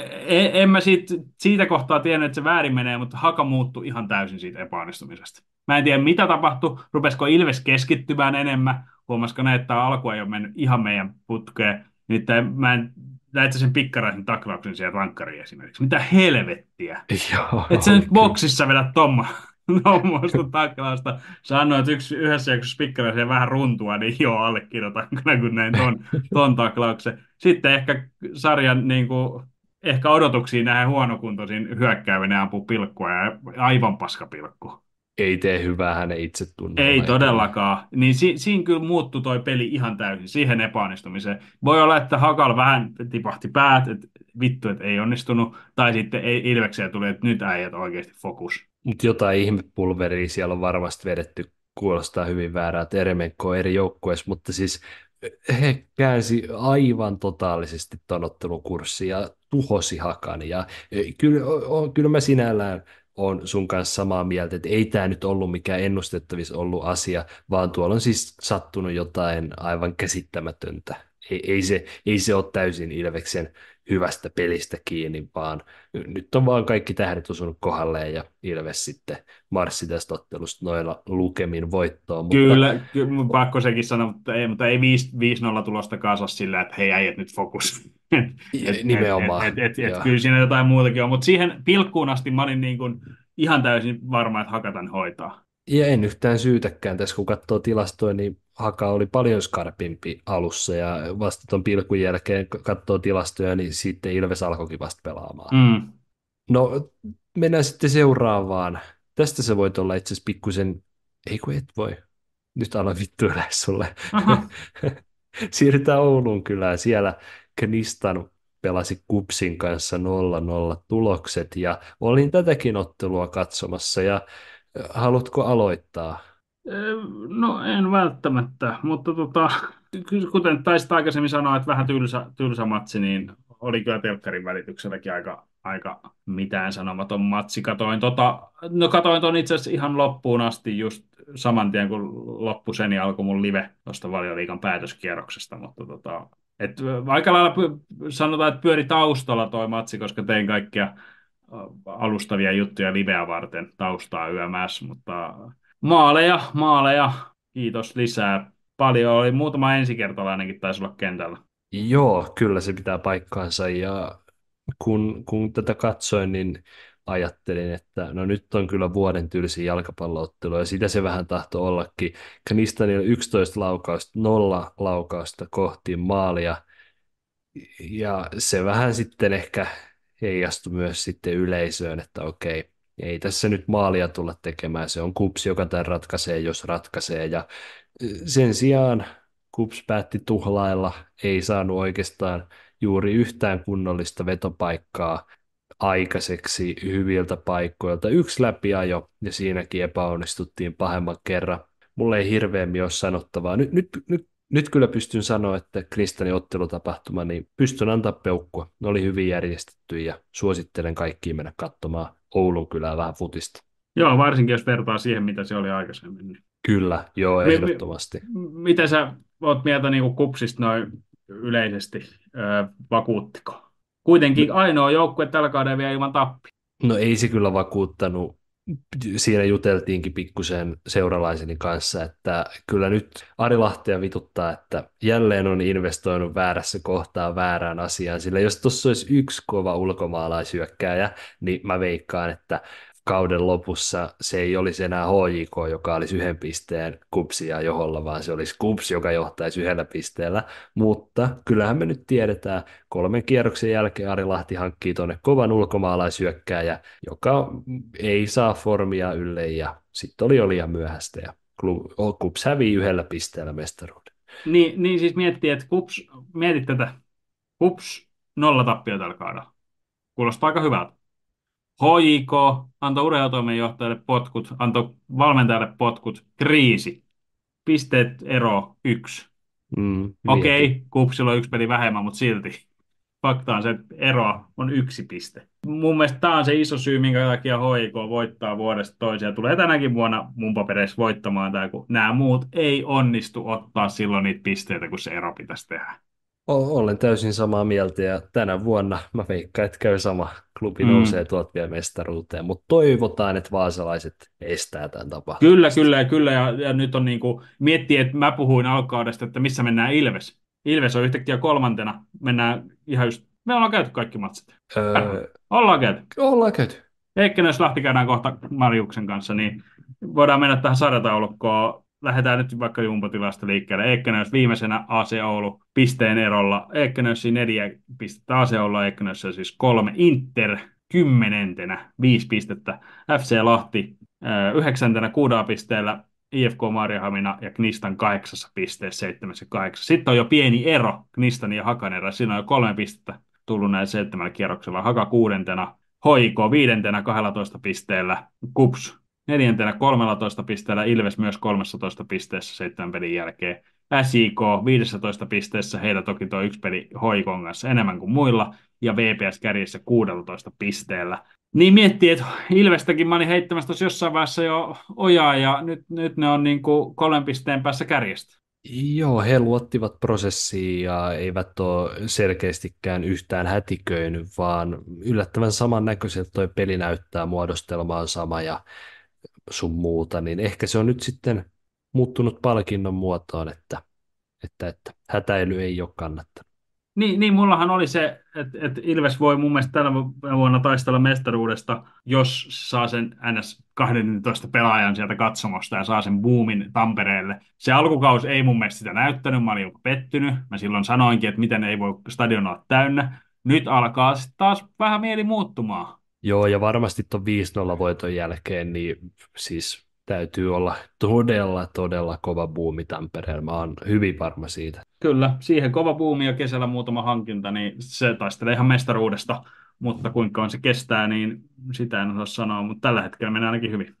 e- en mä siitä, siitä kohtaa tiennyt, että se väärin menee, mutta Haka muuttui ihan täysin siitä epäonnistumisesta. Mä en tiedä, mitä tapahtui. Rupesiko Ilves keskittymään enemmän? Huomasiko ne, että tämä alku ei ole mennyt ihan meidän putkeen? Nyt mä en näitä sen pikkaraisen taklauksen siihen rankkariin esimerkiksi. Mitä helvettiä? Joo, Et sä oli nyt kyllä. boksissa vedät tommo, tommoista taklausta. Sanoit, että yksi, yhdessä jaksossa pikkaraisen vähän runtua, niin joo, allekirjoitan kyllä, kun näin ton, ton taklauksen. Sitten ehkä sarjan niin kuin, ehkä odotuksiin nähdään huonokuntoisin hyökkäävän ne ampuu pilkkua ja aivan paskapilkku. Ei tee hyvää hänen itsetunnolla. Ei todellakaan. Niin si- siinä kyllä muuttui toi peli ihan täysin, siihen epäonnistumiseen. Voi olla, että Hakal vähän tipahti päät, että vittu, että ei onnistunut, tai sitten ei Ilvekseen tuli, että nyt äijät oikeasti fokus. Mutta jotain ihmepulveria siellä on varmasti vedetty. Kuulostaa hyvin väärää, Eremenko on eri joukkueessa, mutta siis he käänsi aivan totaalisesti ton ottelun kurssin ja tuhosi Hakan. Ja e, kyllä, o, kyllä mä sinällään on sun kanssa samaa mieltä, että ei tämä nyt ollut mikään ennustettavissa ollut asia, vaan tuolla on siis sattunut jotain aivan käsittämätöntä. Ei, ei, se, ei se ole täysin Ilveksen hyvästä pelistä kiinni, vaan nyt on vaan kaikki tähdet osunut kohdalleen ja Ilves sitten marssi tästä ottelusta noilla lukemin voittoon. Mutta Kyllä, kyllä mun pakko sekin sanoa, mutta ei, mutta ei viisi nolla tulosta kanssa sillä, että hei äijät nyt fokus. et, et, et, nimenomaan. et, et, et, Joo. et, kyllä siinä jotain muutakin on, mutta siihen pilkkuun asti mä olin niin kuin ihan täysin varma, että Hakatan hoitaa. Ja en yhtään syytäkään tässä, kun katsoo tilastoja, niin Haka oli paljon skarpimpi alussa ja vasta tuon pilkun jälkeen kun katsoo tilastoja, niin sitten Ilves alkoikin vasta pelaamaan. Mm. No mennään sitten seuraavaan. Tästä sä voit olla itse asiassa pikkusen, ei kun et voi. Nyt aloin vittuilla sulle. Aha. Siirrytään Ouluun kylään. Siellä Knistan pelasi Kupsin kanssa nolla nolla tulokset ja olin tätäkin ottelua katsomassa ja haluatko aloittaa? No en välttämättä, mutta tota, kuten taisit aikaisemmin sanoa, että vähän tylsä, tylsä matsi, niin oli kyllä telkkarin välitykselläkin aika, aika mitään sanomaton matsi. Katoin, tota, no katoin ton itse asiassa ihan loppuun asti just saman tien, kun loppui sen ja alkoi mun live tuosta Valioliigan päätöskierroksesta, mutta tota, et aika lailla py- sanotaan, että pyöri taustalla toi matsi, koska tein kaikkia alustavia juttuja liveä varten taustaa yömässä, mutta maaleja, maaleja, kiitos lisää. Paljon oli, muutama ensikertalainenkin taisi olla kentällä. Joo, kyllä se pitää paikkaansa ja kun, kun tätä katsoin, niin ajattelin, että no nyt on kyllä vuoden tylsin jalkapalloottelu ja sitä se vähän tahtoo ollakin. Knistanilla yksitoista laukausta, nolla laukausta kohti maalia ja se vähän sitten ehkä heijastui myös sitten yleisöön, että okei, ei tässä nyt maalia tulla tekemään, se on Kups, joka tämän ratkaisee, jos ratkaisee ja sen sijaan Kups päätti tuhlailla, ei saanut oikeastaan juuri yhtään kunnollista vetopaikkaa aikaiseksi hyviltä paikoilta. Yksi läpiajo ja siinäkin epäonnistuttiin pahemman kerran. Mulle ei hirveämmin ole sanottavaa. Nyt, nyt, nyt, nyt kyllä pystyn sanoa, että Kristanin ottelutapahtuma, niin pystyn antaa peukkua. Ne oli hyvin järjestetty ja suosittelen kaikkiin mennä katsomaan Oulun kylää vähän futista. Joo, varsinkin jos vertaa siihen, mitä se oli aikaisemmin. Niin. Kyllä, joo, Mi- mi- ehdottomasti. Miten sä oot mieltä niin kuin Kupsista noin yleisesti, öö, vakuuttiko? Kuitenkin ainoa joukkue tällä kaudella vielä ilman tappia. No ei se kyllä vakuuttanut siinä juteltiinkin pikkusen seuralaiseni kanssa, että kyllä nyt Ari Lahtea vituttaa, että jälleen on investoinut väärässä kohtaa väärään asiaan, sillä jos tuossa olisi yksi kova ulkomaalaisyökkääjä, niin mä veikkaan, että kauden lopussa se ei olisi enää H J K, joka olisi yhden pisteen kupsia joholla, vaan se olisi kups, joka johtaisi yhdellä pisteellä, mutta kyllähän me nyt tiedetään, kolmen kierroksen jälkeen Ari Lahti hankkii tuonne kovan ulkomaalaisyökkääjä, joka ei saa formia ylle ja sitten oli jo liian myöhäistä ja Kups hävii yhdellä pisteellä mestaruuden. Niin, niin siis miettii, että Kups, mietit tätä, Kups nolla tappio tällä kaudella. Kuulostaa aika hyvältä. H J K antoi urheilutoimenjohtajalle potkut, antoi valmentajalle potkut, kriisi. Pisteet ero yksi. Mm, Okei, mieti. Kupsilla on yksi peli vähemmän, mutta silti. Fakta on se, että ero on yksi piste. Mun mielestä tämä on se iso syy, minkä takia H J K voittaa vuodesta toiseen. Ja tulee tänäkin vuonna mun papereissa voittamaan tämä, kun nämä muut ei onnistu ottaa silloin niitä pisteitä, kun se ero pitäisi tehdä. O- Olen täysin samaa mieltä ja tänä vuonna mä veikkaan, että käy sama. Klubi Mm. nousee tuolta vielä mestaruuteen, mutta toivotaan, että vaasalaiset estää tämän tapahtuman. Kyllä, kyllä, kyllä. Ja, ja nyt on niin kuin, miettii, että mä puhuin alkaudesta, että missä mennään Ilves. Ilves on yhtäkkiä kolmantena. Mennään ihan just, me ollaan käyty kaikki matsit. Öö, Ollaan käyty. ollaan käyty. Eikä jos Lahti käydään kohta Marjuksen kanssa, niin voidaan mennä tähän sarjataulukkoon. Lähdetään nyt vaikka Jumbo-tilasta liikkeelle. Eikkenös viimeisenä A C Oulu pisteen erolla. Eikkenös neljä pistettä, A C Oulu Eikkenös siis kolme. Inter kymmenentenä viisi pistettä. F C Lahti ö, yhdeksäntenä kuudella pisteellä. I F K Maariahamina ja Knistan kahdeksassa pisteessä, seitsemässä ja kahdeksan. Sitten on jo pieni ero Knistan ja Hakan erossa. Siinä on jo kolme pistettä tullut näin seitsemällä kierroksella. Haka kuudentena. H I K viidentenä kaksitoista pisteellä, Kups neljäntenä kolmetoista pisteellä, Ilves myös kolmetoista pisteessä seitsemän pelin jälkeen. S I K viisitoista pisteessä, heillä toki tuo yksi peli H I K:n kanssa enemmän kuin muilla, ja V P S kärjessä kuusitoista pisteellä. Niin miettii, että Ilvestäkin mä olin heittämässä tuossa jossain vaiheessa jo ojaa, ja nyt, nyt ne on niin kuin kolmen pisteen päässä kärjestä. Joo, he luottivat prosessiin ja eivät ole selkeästikään yhtään hätiköinyt, vaan yllättävän samannäköiseltä toi peli näyttää, muodostelma on sama ja sun muuta, niin ehkä se on nyt sitten muuttunut palkinnon muotoon, että, että, että hätäily ei ole kannattanut. Niin, niin, mullahan oli se, että, että Ilves voi mun mielestä tänä vuonna taistella mestaruudesta, jos saa sen N S kaksitoista pelaajan sieltä katsomosta ja saa sen boomin Tampereelle. Se alkukausi ei mun mielestä sitä näyttänyt, mä olin pettynyt. Mä silloin sanoinkin, että miten ei voi stadion olla täynnä. Nyt alkaa sitten taas vähän mieli muuttumaan. Joo, ja varmasti tuon viisi nolla voiton jälkeen, niin siis täytyy olla todella, todella kova buumi Tampereella. Mä oon hyvin varma siitä. Kyllä, siihen kova buumi ja kesällä muutama hankinta, niin se taistelee ihan mestaruudesta, mutta kuinka on se kestää, niin sitä en osaa sanoa, mutta tällä hetkellä menee ainakin hyvin.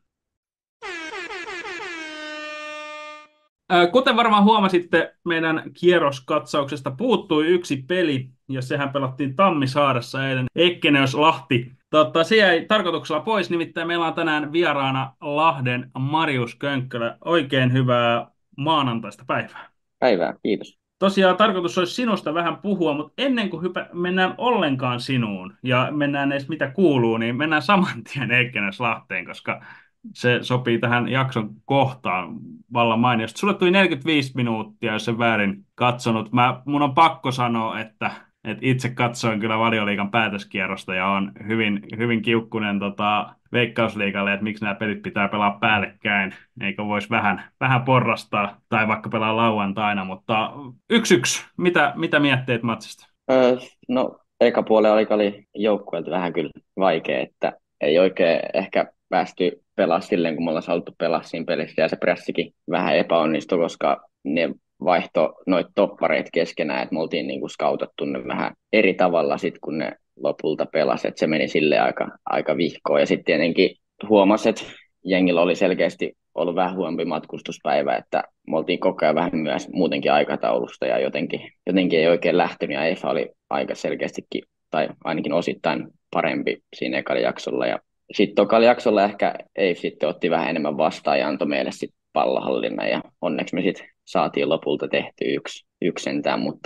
Kuten varmaan huomasitte, meidän kierroskatsauksesta puuttui yksi peli, ja sehän pelattiin Tammisaaressa eilen. Eikkenös Lahti. Totta, se jäi tarkoituksella pois, nimittäin meillä on tänään vieraana Lahden Marius Könkkölä. Oikein hyvää maanantaista päivää. Päivää, kiitos. Tosiaan tarkoitus olisi sinusta vähän puhua, mutta ennen kuin hypä, mennään ollenkaan sinuun ja mennään edes mitä kuuluu, niin mennään saman tien Eikkenös Lahteen, koska se sopii tähän jakson kohtaan vallan mainiosti. Sulle tuli neljäkymmentäviisi minuuttia, jos en väärin katsonut. Mä, mun on pakko sanoa, että, että itse katsoin kyllä Valioliigan päätöskierrosta ja on hyvin, hyvin kiukkunen tota, Veikkausliigalle, että miksi nämä pelit pitää pelaa päällekkäin. Eikö voisi vähän, vähän porrastaa tai vaikka pelaa lauantaina, mutta yksi yksi. Mitä, mitä mietteet matsista? Öö, no, eka puolella oli, oli joukkueelta vähän kyllä vaikea, että ei oikein ehkä päästy pelaa silleen, kun me ollaan haluttu pelaa siinä pelissä, ja se pressikin vähän epäonnistui, koska ne vaihto noita toppareita keskenään, että me oltiin niinku scoutattu ne vähän eri tavalla sit, kun ne lopulta pelasi, että se meni sille aika, aika vihkoon, ja sitten tietenkin huomasi, että jengillä oli selkeästi ollut vähän huompi matkustuspäivä, että me oltiin koko ajan vähän myös muutenkin aikataulusta, ja jotenkin, jotenkin ei oikein lähtenyt, ja Eifa oli aika selkeästikin, tai ainakin osittain parempi siinä ekalla jaksolla, ja sitten tokalla jaksolla ehkä ei sitten otti vähän enemmän vastaan ja antoi meille sitten pallohallinnan ja onneksi me sitten saatiin lopulta tehty yksi, yksi sentään, mutta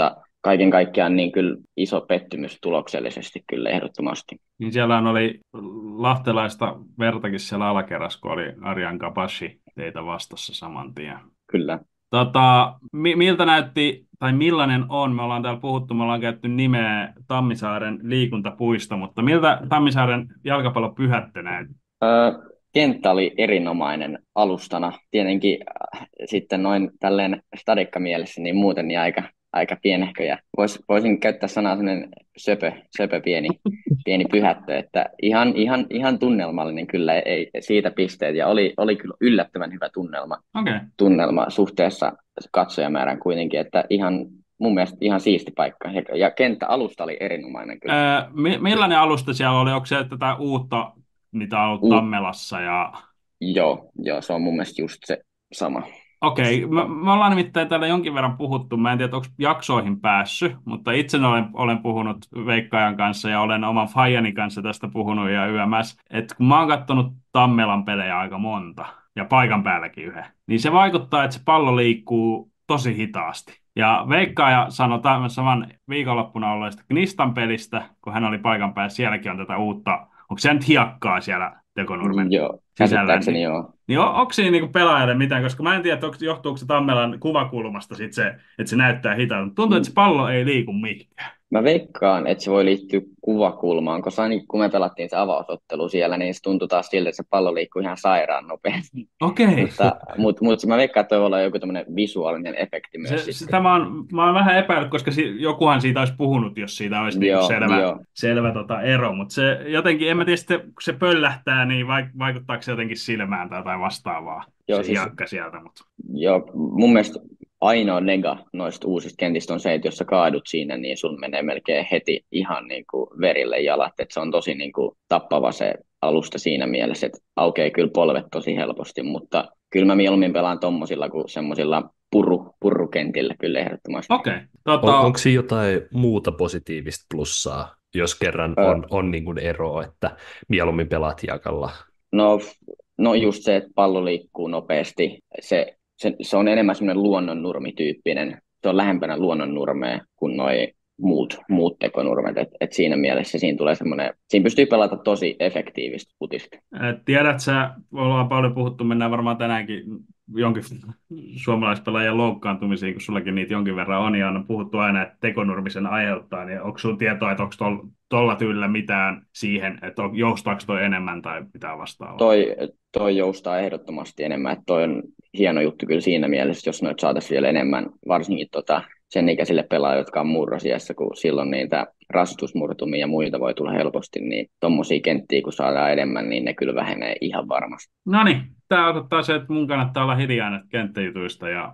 kaiken kaikkiaan niin kyllä iso pettymys tuloksellisesti kyllä ehdottomasti. Niin siellä oli lahtelaista vertakin siellä alakerrassa, kun oli Arjan Kabashi teitä vastassa saman tien. Kyllä. Tota, mi- miltä näytti, tai millainen on, me ollaan täällä puhuttu, me ollaan käytetty nimeä Tammisaaren liikuntapuisto, mutta miltä Tammisaaren jalkapallopyhättö näytti? Öö, kenttä oli erinomainen alustana. Tietenkin äh, sitten noin tälleen stadikkamielessä, niin muuten niin aika, aika pienehkö. Ja vois, voisin käyttää sanaa sellainen söpö, söpö pieni, pieni pyhättö, että ihan, ihan, ihan tunnelmallinen kyllä, ei, siitä pisteet. Ja oli, oli kyllä yllättävän hyvä tunnelma, Okay. tunnelma suhteessa katsojamäärään kuitenkin, että ihan mun mielestä ihan siisti paikka. Ja, ja kenttä alusta oli erinomainen kyllä. Öö, mi- millainen alusta siellä oli? Onko se tätä uutta, mitä on ollut U- Tammelassa? Ja... Joo, joo, se on mun mielestä just se sama. Okei, okay. me, me ollaan nimittäin täällä jonkin verran puhuttu. Mä en tiedä, onko jaksoihin päässyt, mutta itse olen, olen puhunut Veikkaajan kanssa ja olen oman faijani kanssa tästä puhunut ja yömässä. Että kun mä oon katsonut Tammelan pelejä aika monta ja paikan päälläkin yhden, niin se vaikuttaa, että se pallo liikkuu tosi hitaasti. Ja Veikkaaja sanoi tämän saman viikonloppuna olleesta Gnistan pelistä, kun hän oli paikan päällä, sielläkin on tätä uutta, onko se nyt hiekkaa siellä Tekonurmen Joo, sisällä? käsittääkseni Niin, joo. niin on, onko siinä niinku pelaajalle mitään, koska mä en tiedä, että onko, johtuuko se Tammelan kuvakulmasta sit se, että se näyttää hitaasti. Tuntuu, että se pallo ei liiku mihinkään. Mä veikkaan, että se voi liittyä kuvakulmaan, koska niin, kun me pelattiin se avausottelu siellä, niin se tuntui taas siltä, että se pallo liikkuu ihan sairaan nopeasti. Okei. Okay. mutta, mutta, mutta mä veikkaan, että toi voi olla joku tämmöinen visuaalinen efekti myös. Se, sitä mä oon, mä oon vähän epäillyt, koska si, jokuhan siitä olisi puhunut, jos siitä olisi niinku Joo, selvä, joo. selvä tota ero. Mutta se jotenkin, en mä tiedä, sitten, kun se pöllähtää, niin vaik, vaikuttaako se jotenkin silmään tai jotain vastaavaa. Joo, se siis- hiakka sieltä. Mutta... Joo, mun mielestä ainoa nega noista uusista kentistä on se, että jos sä kaadut siinä, niin sun menee melkein heti ihan niin kuin verille jalat. Että se on tosi niin kuin tappava se alusta siinä mielessä, että aukeaa kyllä polvet tosi helposti, mutta kyllä mä mieluummin pelaan tommosilla kuin semmosilla purru, purrukentillä kyllä ehdottomasti. Okei. Okay. On, Tota, onko siinä jotain muuta positiivista plussaa, jos kerran Ö. on, on niin kuin eroa, että mieluummin pelaat jakalla? No, no just se, että pallo liikkuu nopeasti, se, se, se on enemmän semmoinen luonnonnurmityyppinen, se on lähempänä luonnonnurmea kuin noi muut, muut tekonurmet, että et siinä mielessä siinä tulee semmoinen, siinä pystyy pelata tosi efektiivistä futista. et tiedät sä, ollaan paljon puhuttu, mennään varmaan tänäänkin jonkin suomalaispelaajien loukkaantumisiin, kun sullakin niitä jonkin verran on, ja on puhuttu aina, että tekonurmisen aiheuttaa, niin onko sulla tietoa, että onko tuolla tyylillä mitään siihen, että on, joustaako toi enemmän tai mitään vastaavaa? Toi, toi joustaa ehdottomasti enemmän, että toi on hieno juttu kyllä siinä mielessä, jos noita saataisiin vielä enemmän, varsinkin tota, sen ikäisille pelaajille, jotka on murrosiassa, kun silloin niitä rastusmurtumia ja muita voi tulla helposti, niin tommosia kenttiä kun saadaan enemmän, niin ne kyllä vähenee ihan varmasti. No niin, tämä ottaa se, että mun kannattaa olla hiljaa näistä kenttäjutuista ja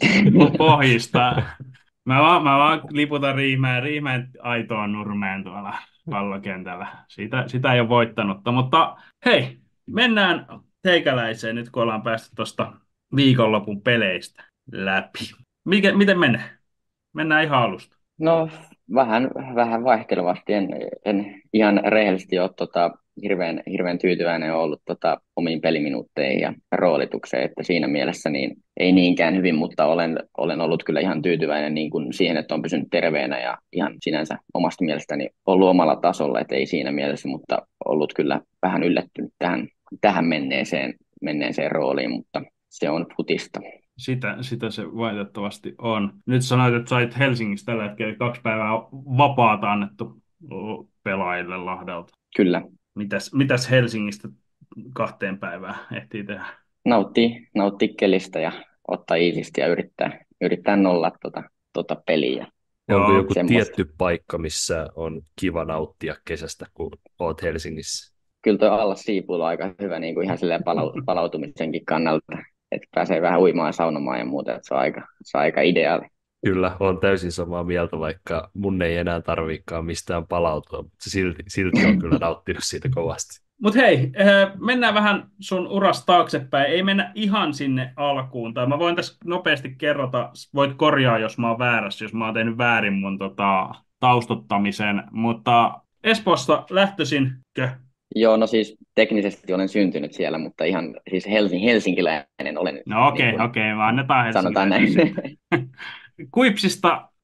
pohjista. Mä vaan, mä vaan liputan Riihmään, Riihmään aitoon nurmeen tuolla pallokentällä. Sitä, sitä ei ole voittanutta, mutta hei, mennään teikäläiseen nyt, kun ollaan päästy tuosta viikonlopun peleistä läpi. Mikä, miten menee? Mennään ihan alusta. No vähän, vähän vaihtelevasti, en, en ihan rehellisesti ole tota, hirveän, hirveän tyytyväinen ollut tota, omiin peliminuutteihin ja roolitukseen, että siinä mielessä niin ei niinkään hyvin, mutta olen, olen ollut kyllä ihan tyytyväinen niin kuin siihen, että on pysynyt terveenä ja ihan sinänsä omasta mielestäni ollut omalla tasolla, että ei siinä mielessä, mutta ollut kyllä vähän yllättynyt tähän, tähän menneeseen, menneeseen rooliin, mutta se on futista. Sitä, sitä se valitettavasti on. Nyt sanoit, että sait Helsingissä tällä hetkellä kaksi päivää vapaata annettu pelaajille Lahdelta. Kyllä. Mitäs, mitäs Helsingistä kahteen päivään ehtii tehdä? Nauttii, nauttii kelistä ja ottaa iisisti ja yrittää, yrittää nollaa tota, tota peliä. Onko Joo, joku semmoista. tietty paikka, missä on kiva nauttia kesästä, kun oot Helsingissä? Kyllä tuo alla siipuilu on aika hyvä niin kuin ihan silleen palau- palautumisenkin kannalta, että pääsee vähän uimaan, saunomaan ja muuta, että se on aika, se on aika ideaali. Kyllä, olen täysin samaa mieltä, vaikka mun ei enää tarviikaan mistään palautua, mutta silti, silti on kyllä nauttinut siitä kovasti. Mutta hei, mennään vähän sun uras taaksepäin. Ei mennä ihan sinne alkuun. Tai mä voin tässä nopeasti kerrota, voit korjaa, jos mä oon väärässä, jos mä oon tehnyt väärin mun tota, taustottamisen. Mutta Espoosta lähtöisinkö? Joo, no siis teknisesti olen syntynyt siellä, mutta ihan siis Helsing, helsinkiläinen olen. No okei, niin kuin okei, vaan annetaan sanotaan näin. Kuipsista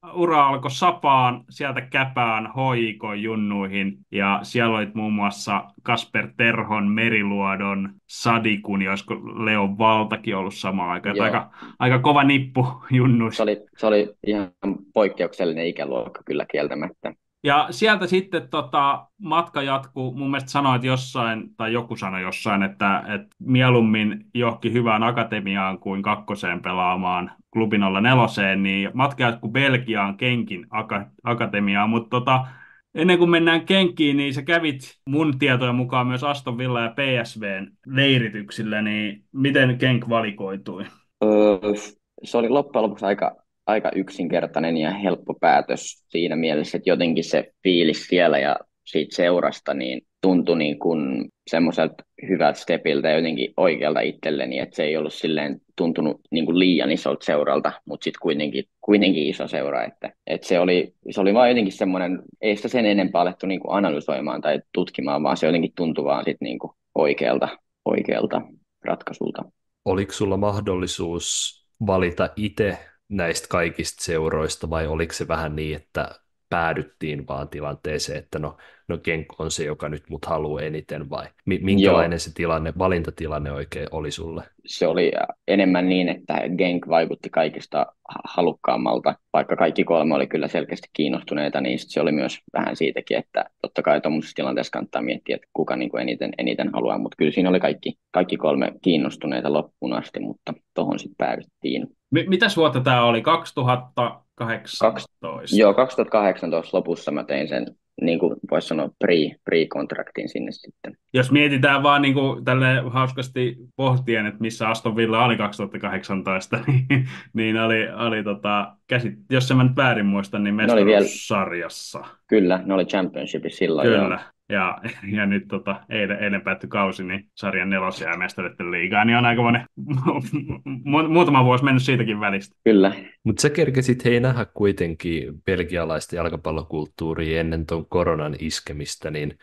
ura alkoi Sapaan, sieltä Käpään, H I K junnuihin, ja siellä olit muun muassa Kasper Terhon, Meriluodon, Sadikun, ja olisiko Leon Valtakin ollut samaan aikaan. Että Joo, aika, aika kova nippu se junnuissa. oli, se oli ihan poikkeuksellinen ikäluokka kyllä kieltämättä. Ja sieltä sitten tota, matka jatkuu. Mun mielestä sanoit jossain, tai joku sanoi jossain, että, että mieluummin johonkin hyvään akatemiaan kuin kakkoseen pelaamaan klubi nolla neljä, niin matka jatkuu Belgiaan Kenkin aka- akatemiaan. Mutta tota, ennen kuin mennään Kenkiin, niin sä kävit mun tietojen mukaan myös Aston Villa ja P S V:n leirityksillä, niin miten Kenk valikoitui? Öö, se oli loppujen lopuksi aika, aika yksinkertainen ja helppo päätös siinä mielessä, että jotenkin se fiilis siellä ja siitä seurasta niin tuntui niin kuin semmoiselta hyvältä stepiltä ja jotenkin oikealta itselleni, että se ei ollut silleen tuntunut niin kuin liian isolta seuralta, mutta sitten kuitenkin, kuitenkin iso seura, että, että se, oli, se oli vaan jotenkin semmoinen, ei sitä sen enempää alettu niin kuin analysoimaan tai tutkimaan, vaan se jotenkin tuntui vaan sit niin kuin oikealta, oikealta ratkaisulta. Oliko sulla mahdollisuus valita itse näistä kaikista seuroista vai oliko se vähän niin, että päädyttiin vaan tilanteeseen, että no, no Genk on se, joka nyt mut haluaa eniten vai mi- minkälainen Joo, se tilanne, valintatilanne oikein oli sulle? se oli enemmän niin, että Genk vaikutti kaikista halukkaammalta, vaikka kaikki kolme oli kyllä selkeästi kiinnostuneita, niin sit se oli myös vähän siitäkin, että totta kai tuommoisessa tilanteessa kannattaa miettiä, että kuka niin kuin eniten, eniten haluaa, mutta kyllä siinä oli kaikki, kaikki kolme kiinnostuneita loppuun asti, mutta tohon sitten päädyttiin. M- mitäs vuotta tämä oli? Kaksi, kaksituhattakahdeksantoista. joo, kaksituhattakahdeksantoista lopussa mä tein sen, niin kuin voisi sanoa, pre, pre-kontraktin sinne sitten. Jos mietitään vaan niin kuin tälle hauskasti pohtien, että missä Aston Villa oli kaksituhattakahdeksantoista, niin, niin oli, oli tota, käsit, jos en mä nyt väärin muista, niin Ne oli vielä, mestaruussarjassa. kyllä, ne oli championshipissa silloin, joo. Kyllä. Ja, ja nyt tota, eilen, eilen päättyi kausi, niin sarjan nelosia ja mestareiden liigaa, niin on aika monen, mu- muutama vuosi mennyt siitäkin välistä. Kyllä. Mutta sä kerkesit hei nähdä kuitenkin belgialaista jalkapallokulttuuria ennen tuon koronan iskemistä, niin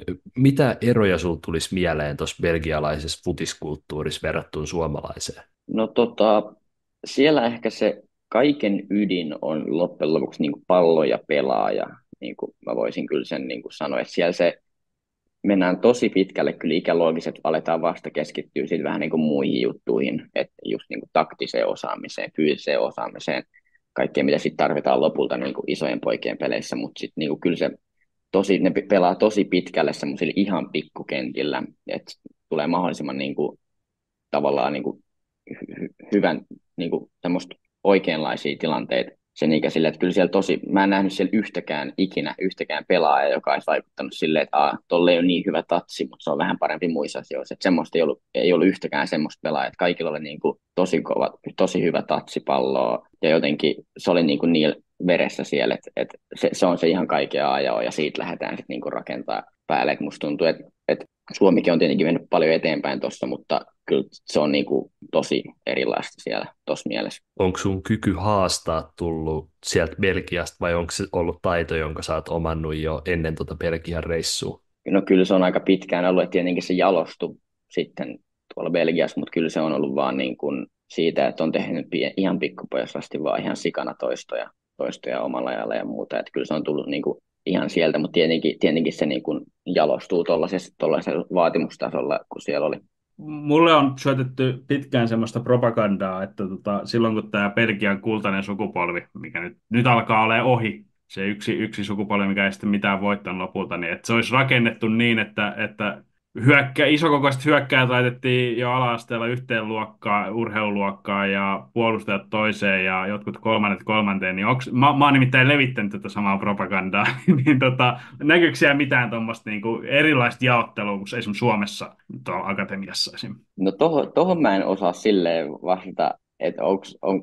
mitä eroja sulla tulisi mieleen tuossa belgialaisessa futiskulttuurissa verrattuna suomalaiseen? No tota, siellä ehkä se kaiken ydin on loppujen lopuksi niin kuin pallo ja pelaaja, niin kuin mä voisin kyllä sen niin kuin sanoa, että siellä se mennään tosi pitkälle, kyllä ikäluokiset aletaan vasta keskittyä sitten vähän niin kuin muihin juttuihin, että just niin kuin taktiseen osaamiseen, fyysiseen osaamiseen, kaikkea mitä sitten tarvitaan lopulta niin kuin isojen poikien peleissä, mutta sitten niin kuin kyllä se tosi, ne pelaa tosi pitkälle semmoisilla ihan pikkukentillä, että tulee mahdollisimman niin kuin, tavallaan niin kuin hy- hyvän niin kuin, semmoista oikeanlaisia tilanteita sen ikäisille, että kyllä siellä tosi, mä en nähnyt siellä yhtäkään ikinä, yhtäkään pelaajaa, joka olisi vaikuttanut silleen, että aah, tolle ei ole niin hyvä tatsi, mutta se on vähän parempi muissa asioissa, että semmoista ei ollut, ei ollut yhtäkään semmoista pelaajaa, että kaikilla oli niin kuin tosi kova, tosi hyvä tatsi palloa, ja jotenkin se oli niin kuin niillä veressä siellä, että, että se, se, on se ihan kaikkea ajoa, ja siitä lähdetään sitten niin kuin rakentaa päälle, että musta tuntuu, että, että Suomikin on tietenkin mennyt paljon eteenpäin tuossa, mutta kyllä se on niin kuin tosi erilaista siellä tuossa mielessä. Onko sun kyky haastaa tullut sieltä Belgiasta vai onko se ollut taito, jonka sä oot omannut jo ennen tuota Belgian reissua? No kyllä se on aika pitkään ollut, että tietenkin se jalostui sitten tuolla Belgiassa, mutta kyllä se on ollut vaan niin kuin siitä, että on tehnyt ihan pikkupojasta asti vaan ihan sikana toistoja, toistoja omalla ajalla ja muuta, että kyllä se on tullut niin kuin ihan sieltä, mutta tietenkin, tietenkin se niin kuin jalostuu tuollaisella vaatimustasolla, kun siellä oli. Mulle on syötetty pitkään semmoista propagandaa, että tota, silloin kun tämä Belgian kultainen sukupolvi, mikä nyt, nyt alkaa olemaan ohi, se yksi, yksi sukupolvi, mikä ei sitten mitään voittanut lopulta, niin että se olisi rakennettu niin, että, että hyökkä, isokokoiset hyökkäät laitettiin jo ala-asteella yhteen luokkaan, urheiluluokkaan ja puolustajat toiseen ja jotkut kolmannet kolmanteen, niin onks, mä, mä oon nimittäin levittänyt tätä samaa propagandaa, niin tota, näkyykö siellä mitään tuommoista niinku erilaista jaottelua kuin esimerkiksi Suomessa tuolla akatemiassa esimerkiksi? No tohon, tohon mä en osaa silleen vastata, että onko on,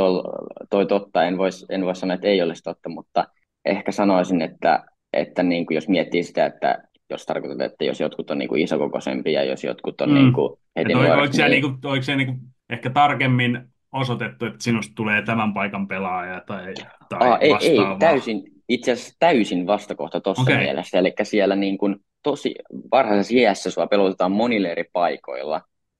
toi totta, en vois, en voi sanoa, että ei olisi totta, mutta ehkä sanoisin, että, että niin kuin jos miettii sitä, että jos tarkoitat, että jos jotkut on niin kuin isokokoisempia ja jos jotkut on mm. niin kuin heti nuoret, nuoret. Oliko siellä, niin... niinku, oliko siellä niinku ehkä tarkemmin osoitettu, että sinusta tulee tämän paikan pelaaja tai, tai Aa, ei, ei, täysin, itse asiassa täysin vastakohta tuossa okay. mielessä. Eli siellä niin kuin tosi varhaisessa iässä sua pelotetaan monille eri paikoilla.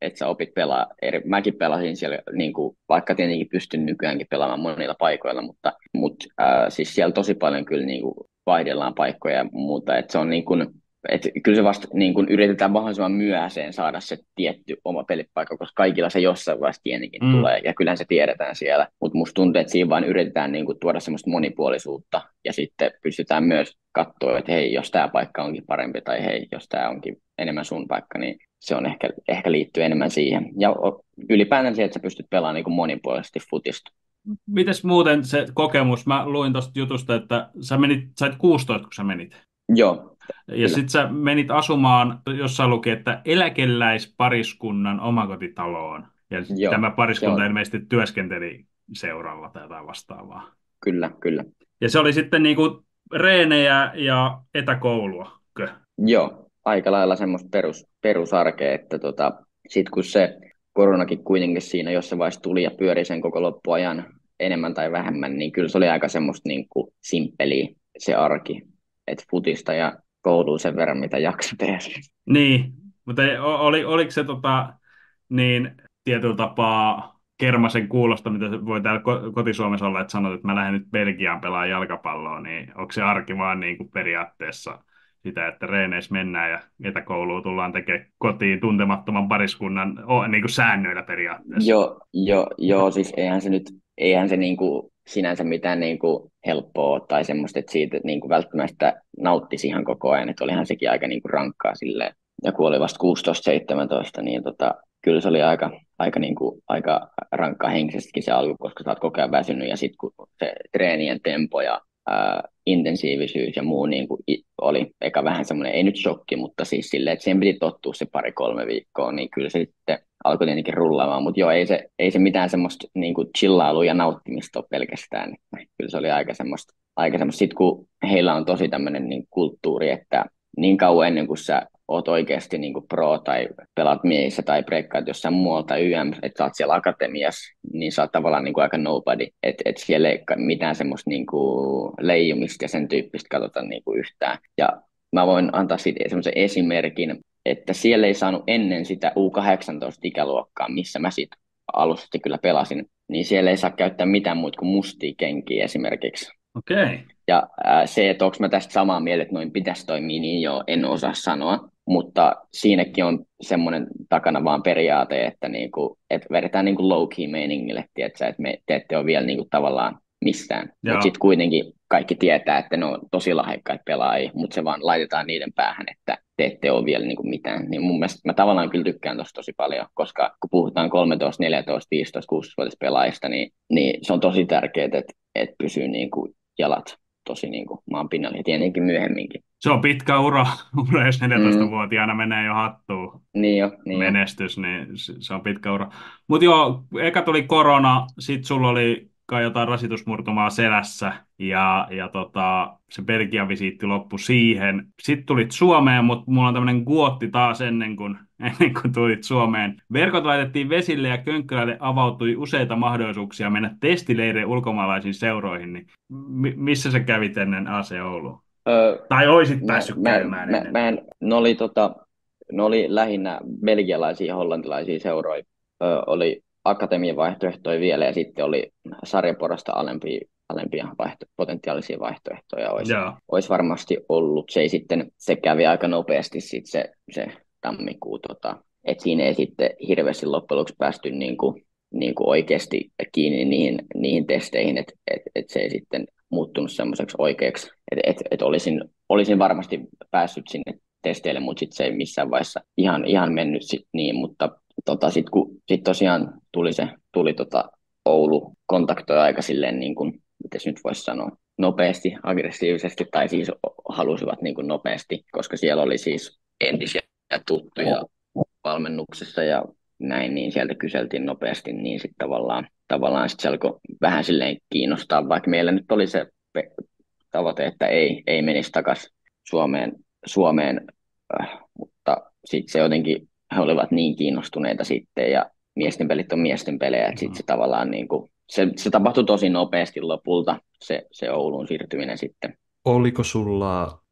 että sä opit pelaa. Eri, mäkin pelasin siellä, niin kuin, vaikka tietenkin pystyn nykyäänkin pelaamaan monilla paikoilla, mutta, mutta äh, siis siellä tosi paljon kyllä niin kuin, vaihdellaan paikkoja ja muuta, että se on niin kuin, että kyllä se vasta niin kuin yritetään mahdollisimman myöhäiseen saada se tietty oma pelipaikka, koska kaikilla se jossain vaiheessa pienikin Mm. tulee, ja kyllähän se tiedetään siellä. Mutta musta tuntuu, että siinä vaan yritetään niin kuin tuoda semmoista monipuolisuutta, ja sitten pystytään myös katsoa, että hei, jos tämä paikka onkin parempi, tai hei, jos tämä onkin enemmän sun paikka, niin se on ehkä, ehkä liittyy enemmän siihen. Ja ylipäätään siihen, että sä pystyt pelaamaan niin kuin monipuolisesti futista. Mites muuten se kokemus? Mä luin tuosta jutusta, että sä menit, sait kuusitoista, kun sä menit. Joo, Ja kyllä. sit sä menit asumaan, jossain luki, että eläkeläispariskunnan omakotitaloon. Ja Joo, tämä se pariskunta on. ilmeisesti työskenteli seuralla tai jotain vastaavaa. Kyllä, kyllä. Ja se oli sitten niinku reenejä ja etäkoulua. Kö? Joo, aika lailla semmoista perus, perusarkea, että tota, sit kun se koronakin kuitenkin siinä jossain vaiheessa tuli ja pyöri sen koko loppuajan enemmän tai vähemmän, niin kyllä se oli aika semmoista niin kuin simppeliä se arki, että futista ja koulua sen verran, mitä jakso tehdä. Niin, mutta ei- o- oli, oliko se tota, niin tietyllä tapaa Kermasen kuulosta, mitä se voi täällä ko- kotisuomessa olla, että sanot, että mä lähden nyt Belgiaan pelaamaan jalkapalloa, niin onko se arki vaan niin kuin periaatteessa sitä, että reeneissä mennään ja etäkouluun tullaan tekemään kotiin tuntemattoman pariskunnan o, niin kuin säännöillä periaatteessa? Joo, jo, joo, siis eihän se nyt, eihän se niinku sinänsä mitään niinku helppoa ole tai semmoista, että siitä niinku välttämättä nauttisi ihan koko ajan, että olihan sekin aika niinku rankkaa silleen. Ja kun oli vasta kuusitoista seitsemäntoista, niin tota, kyllä se oli aika, aika, niinku, aika rankkaa henkisestikin se alku, koska sä oot koko ajan väsynyt ja sitten kun se treenien tempo ja ää, intensiivisyys ja muu niinku, i- oli eka vähän semmoinen, ei nyt shokki, mutta siis silleen, että siihen piti tottua se pari-kolme viikkoa, niin kyllä se sitten alkoi tietenkin rullaamaan, mutta joo, ei se, ei se mitään semmoista niinku chillailua ja nauttimista ole pelkästään. Että kyllä se oli aika semmoista, aika semmoista. Sitten kun heillä on tosi tämmöinen niin kulttuuri, että niin kauan ennen kuin sä oot oikeasti niin kuin pro tai pelaat miehissä tai breikkaat jossain muualla tai Y M, että sä oot siellä akatemiassa, niin sä oot tavallaan niin kuin aika nobody. Että et siellä ei mitään semmoista niin kuin leijumista ja sen tyyppistä katsota niin kuin yhtään. Ja mä voin antaa siitä semmoisen esimerkin, että siellä ei saanut ennen sitä U kahdeksantoista-ikäluokkaa, missä mä sit alusta kyllä pelasin, niin siellä ei saa käyttää mitään muuta kuin mustia kenkiä esimerkiksi. Okei. Okay. Ja ää, se, että onko mä tästä samaa mieltä, että noin pitäisi toimia, niin joo, en osaa sanoa. Mutta siinäkin on semmoinen takana vaan periaate, että, niinku, että vedetään niinku low-key meiningille, tiedätkö, että me te ette ole vielä niinku tavallaan missään. Mutta sitten kuitenkin kaikki tietää, että ne on tosi lahjakkaita pelaajia, mutta se vaan laitetaan niiden päähän, että te ette ole vielä niinku mitään. Niin mun mielestä mä tavallaan kyllä tykkään tosta tosi paljon, koska kun puhutaan kolmetoista, neljätoista, viisitoista, kuusitoista-vuotiaista pelaajista, niin, niin se on tosi tärkeää, että, että pysyy niinku jalat tosi niin kuin maan pinnalla ja tietenkin myöhemminkin. Se on pitkä ura, ura jos neljätoistavuotiaana mm. menee jo hattuun. Niin jo, niin menestys, jo. Niin se on pitkä ura. Mutta joo, eka tuli korona, sit sulla oli kai jotain rasitusmurtumaa selässä ja, ja tota, se Belgian visiitti loppui siihen. Sitten tulit Suomeen, mutta mulla on tämmöinen guotti taas ennen kuin, ennen kuin tulit Suomeen. Verkot laitettiin vesille ja Könkkölälle avautui useita mahdollisuuksia mennä testileireen ulkomaalaisiin seuroihin. Niin mi- missä sä kävit ennen A C Oulua? Öö, tai oisit mä, päässyt mä, käymään mä, ennen? mä en, ne, oli, tota, ne oli lähinnä belgialaisia ja hollantilaisia seuroja. Öö, oli akatemian vaihtoehtoja vielä ja sitten oli sarjaporasta alempia, alempia vaihto, potentiaalisia vaihtoehtoja olisi, olisi varmasti ollut. Se, ei sitten, se kävi aika nopeasti sit se, se tammikuu. Tota, et siinä ei sitten hirveästi loppujen lopuksi päästy niin kuin, niin kuin oikeasti kiinni niihin, niihin testeihin, että et, et se ei sitten muuttunut semmoiseksi oikeaksi, että et, et olisin, olisin varmasti päässyt sinne testeille, mutta sitten se ei missään vaiheessa ihan, ihan mennyt sit niin, mutta tota, sitten kun sit tosiaan tuli se, tuli tota Oulu kontaktoi aika silleen niin kuin, mites nyt voisi sanoa, nopeasti, aggressiivisesti, tai siis halusivat niin kuin nopeasti, koska siellä oli siis entisiä tuttuja valmennuksessa ja näin, niin sieltä kyseltiin nopeasti, niin sitten tavallaan, tavallaan sit se alkoi vähän silleen kiinnostaa, vaikka meillä nyt oli se tavoite, että ei, ei menisi takaisin Suomeen, Suomeen äh, mutta sitten se jotenkin, he olivat niin kiinnostuneita sitten, ja miesten pelit on miesten pelejä, että sitten se tavallaan niin kuin, se, se tapahtui tosi nopeasti lopulta, se, se Ouluun siirtyminen sitten. Oliko sulla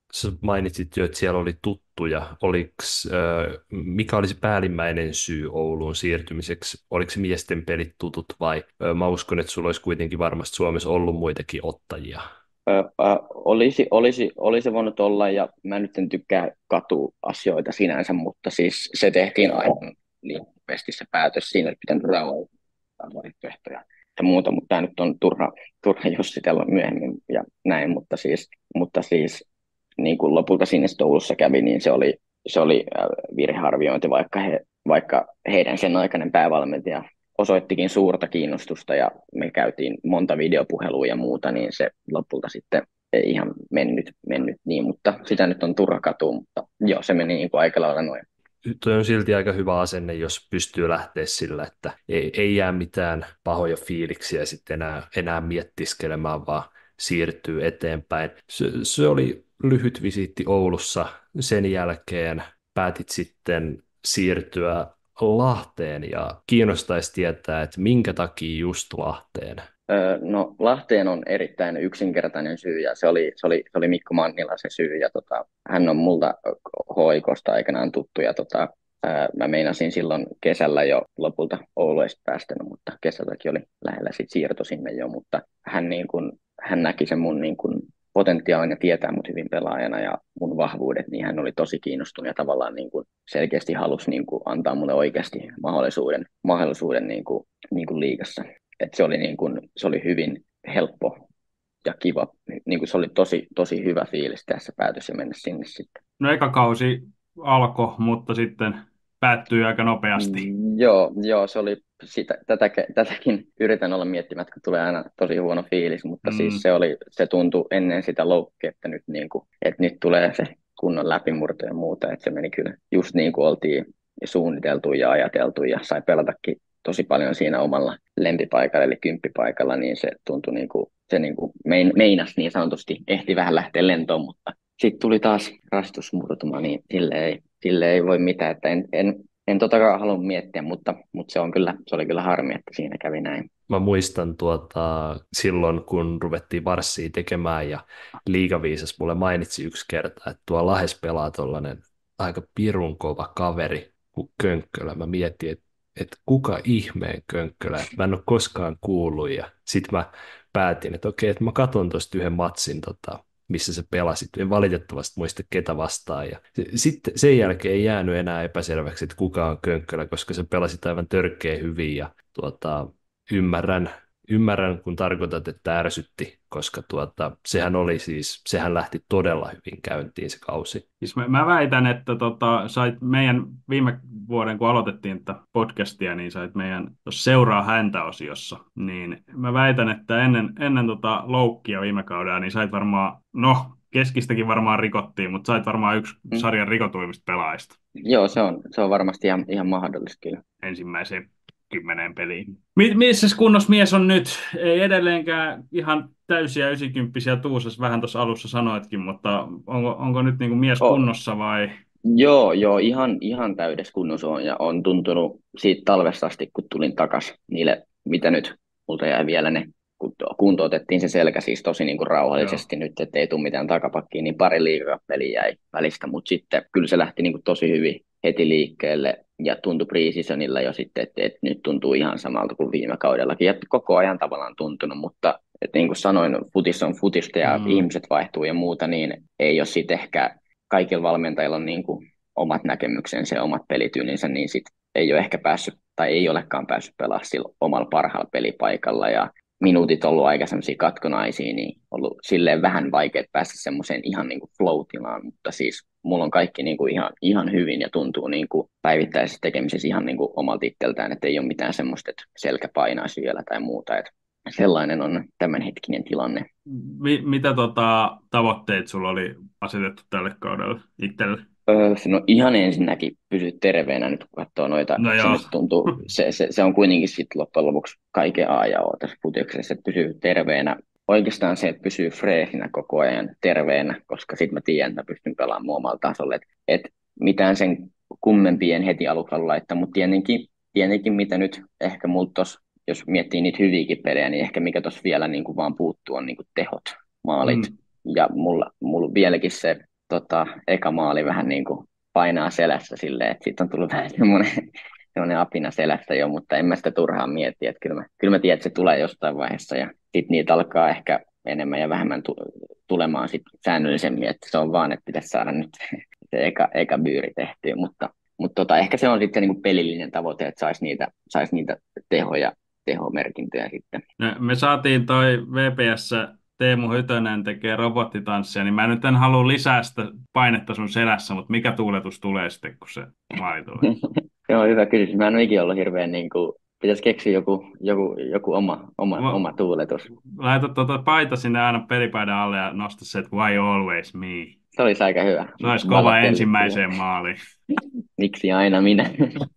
sä mainitsit jo, että siellä oli tuttuja. Oliks, äh, mikä oli se päällimmäinen syy Ouluun siirtymiseksi? Oliko se miesten pelit tutut vai äh, mä uskon, että sulla olisi kuitenkin varmasti Suomessa ollut muitakin ottajia. Ö, ö, olisi, olisi, olisi voinut olla, ja mä nyt en tykkää katua asioita sinänsä, mutta siis se tehtiin aivan liikkuvasti se päätös. Siinä olisi pitänyt rauhoittaa vaihtoehtoja ja muuta, mutta tämä nyt on turha, turha jossitella myöhemmin ja näin, mutta siis, mutta siis niin kuin lopulta sinne Oulussa kävi, niin se oli, se oli äh, virhearviointi, vaikka, he, vaikka heidän sen aikainen päävalmentaja osoittikin suurta kiinnostusta ja me käytiin monta videopuhelua ja muuta, niin se lopulta sitten ei ihan mennyt, mennyt niin, mutta sitä nyt on turha katua, mutta joo, se meni niin kuin aika lailla noin. Tuo on silti aika hyvä asenne, jos pystyy lähteä sillä, että ei, ei jää mitään pahoja fiiliksiä sitten enää, enää miettiskelemään, vaan siirtyy eteenpäin. Se, se oli lyhyt visiitti Oulussa. Sen jälkeen päätit sitten siirtyä Lahteen ja kiinnostaisi tietää, että minkä takia just Lahteen? Öö, no Lahteen on erittäin yksinkertainen syy ja se oli, se oli, se oli Mikko Mannila se syy ja tota, hän on multa H I K:sta aikanaan tuttu ja tota, ää, mä meinasin silloin kesällä jo lopulta Oulu ei päästänyt, mutta kesälläkin oli lähellä sit siirto sinne jo, mutta hän, niin kun, hän näki sen mun niin kun potentiaalin ja tietää mut hyvin pelaajana ja mun vahvuudet, niin hän oli tosi kiinnostunut ja tavallaan niin kun selkeästi halusi niin kun antaa mulle oikeasti mahdollisuuden, mahdollisuuden niin kun, niin kun liigassa. Et se oli niin kun, se oli hyvin helppo ja kiva. Niin kun se oli tosi, tosi hyvä fiilis tässä päätös ja mennä sinne sitten. No eka kausi alkoi, mutta sitten päättyi aika nopeasti. Mm, joo, joo, se oli sitä, tätä, tätäkin yritän olla miettimättä, kun tulee aina tosi huono fiilis, mutta Mm. siis se, oli, se tuntui ennen sitä loukkia, että nyt, niin kuin, että nyt tulee se kunnon läpimurto ja muuta, että se meni kyllä just niin kuin oltiin suunniteltu ja ajateltu ja sai pelatakin tosi paljon siinä omalla lempipaikalla eli kymppipaikalla, niin se tuntui niin kuin, se niin kuin mein, meinas niin sanotusti, ehti vähän lähteä lentoon, mutta sitten tuli taas rastusmurtuma, niin sille ei, sille ei voi mitään, että en, en, en totakaan halua miettiä, mutta, mutta se, on kyllä, se oli kyllä harmi, että siinä kävi näin. Mä muistan tuota, silloin, kun ruvettiin Varssia tekemään ja Liigaviisas mulle mainitsi yksi kerta, että tuo Lahes pelaa tollainen aika pirun kova kaveri kuin Könkkölä. Mä mietin, että, että kuka ihmeen Könkkölä, että mä en ole koskaan kuullut ja sit mä päätin, että okei, että mä katon tuosta yhden matsin, tota, missä se pelasit. En valitettavasti muista ketä vastaan. Ja sitten sen jälkeen ei jäänyt enää epäselväksi, että kuka on Könkkölä, koska se pelasi aivan törkeä hyvin ja tuota, Ymmärrän, ymmärrän, kun tarkoitat, että ärsytti, koska tuota, sehän oli siis, sehän lähti todella hyvin käyntiin se kausi. Siis mä, mä väitän, että tota, sait meidän viime vuoden, kun aloitettiin tätä podcastia, niin sait meidän jos seuraa häntä osiossa, niin mä väitän, että ennen, ennen tota loukkia viime kaudella, niin sait varmaan, no keskistäkin varmaan rikottiin, mutta sait varmaan yksi Mm. sarjan rikotuimmista pelaajista Joo, se on, se on varmasti ihan, ihan mahdollista kyllä. ensimmäiseen kymmeneen peliin. Mi- missä kunnossa mies on nyt? Ei edelleenkään ihan täysiä yhdeksänkymppisiä tuusas, vähän tuossa alussa sanoitkin, mutta onko, onko nyt niin kuin mies On. kunnossa vai? Joo, joo, ihan, ihan täydessä kunnossa on ja on tuntunut siitä talvesta asti, kun tulin takas niille, mitä nyt multa jäi vielä ne, kun kuntoutettiin se selkä siis tosi niin kuin rauhallisesti Joo. nyt, ettei tule mitään takapakkiin, niin pari liigapeliä jäi välistä, mutta sitten kyllä se lähti niin kuin tosi hyvin heti liikkeelle ja tuntui pre-seasonilla jo sitten, että, että nyt tuntuu ihan samalta kuin viime kaudellakin ja koko ajan tavallaan tuntunut, mutta että niin kuin sanoin, futis on futista ja Mm. ihmiset vaihtuu ja muuta, niin ei ole sitten ehkä kaikilla valmentajilla on niin kuin omat näkemyksensä ja omat pelityylinsä, niin sit ei ole ehkä päässyt tai ei olekaan päässyt pelaamaan sillä omalla parhaalla pelipaikalla ja minuutit on ollut aika semmoisia katkonaisia, niin ollut silleen vähän vaikea päästä semmoiseen ihan niin kuin flow-tilaan, mutta siis mulla on kaikki niin kuin ihan, ihan hyvin ja tuntuu niin kuin päivittäisessä tekemisessä ihan niin kuin omalta itseltään, että ei ole mitään semmoista, että selkä painaisi vielä tai muuta, että sellainen on tämänhetkinen tilanne. Mi- mitä tota, tavoitteet sulla oli asetettu tälle kaudelle itselle? Öö, no ihan ensinnäkin pysyä terveenä nyt, kun katsoo noita, No se joo. nyt tuntuu, se, se, se on kuitenkin sitten loppujen lopuksi kaiken A ja O tässä futiksessa, että pysyy terveenä. Oikeastaan se, että pysyy freesinä koko ajan terveenä, koska sitten mä tiedän, että mä pystyn pelaamaan mun omalla tasolla, että et mitään sen kummempien heti aluksi laittaa, mutta tietenkin, tietenkin mitä nyt ehkä multa tossa, jos miettii niitä hyviäkin pelejä, niin ehkä mikä tuossa vielä niin kuin vaan puuttuu on niin kuin tehot, maalit. Mm. Ja mulla, mulla vieläkin se tota, eka maali vähän niin kuin painaa selässä silleen, että siitä on tullut vähän semmoinen, semmoinen apina selässä jo, mutta en mä sitä turhaan mieti, että kyllä mä, kyllä mä tiedän, että se tulee jostain vaiheessa ja sitten niitä alkaa ehkä enemmän ja vähemmän tu- tulemaan sit säännöllisemmin, että se on vaan, että pitäisi saada nyt se eka, eka byyri tehtyä, mutta, mutta tota, ehkä se on sitten niin kuin pelillinen tavoite, että saisi niitä, sais niitä tehoja, tehomerkintöjä sitten. No, me saatiin toi V P S Teemu Hytönen tekee robottitanssia, niin mä nyt en halua lisää sitä painetta sun selässä, mutta mikä tuuletus tulee sitten, kun se maali tulee? Se on hyvä kysymys. Mä en ole ikinä ollut hirveän, niin kuin, pitäisi keksiä joku, joku, joku oma, oma, Va- oma tuuletus. Laita tuota paita sinne aina pelipaidan alle ja nosta se, että why always me? Se olisi aika hyvä. Se olisi kova Balotelli ensimmäiseen kyllä. maaliin. Miksi aina minä?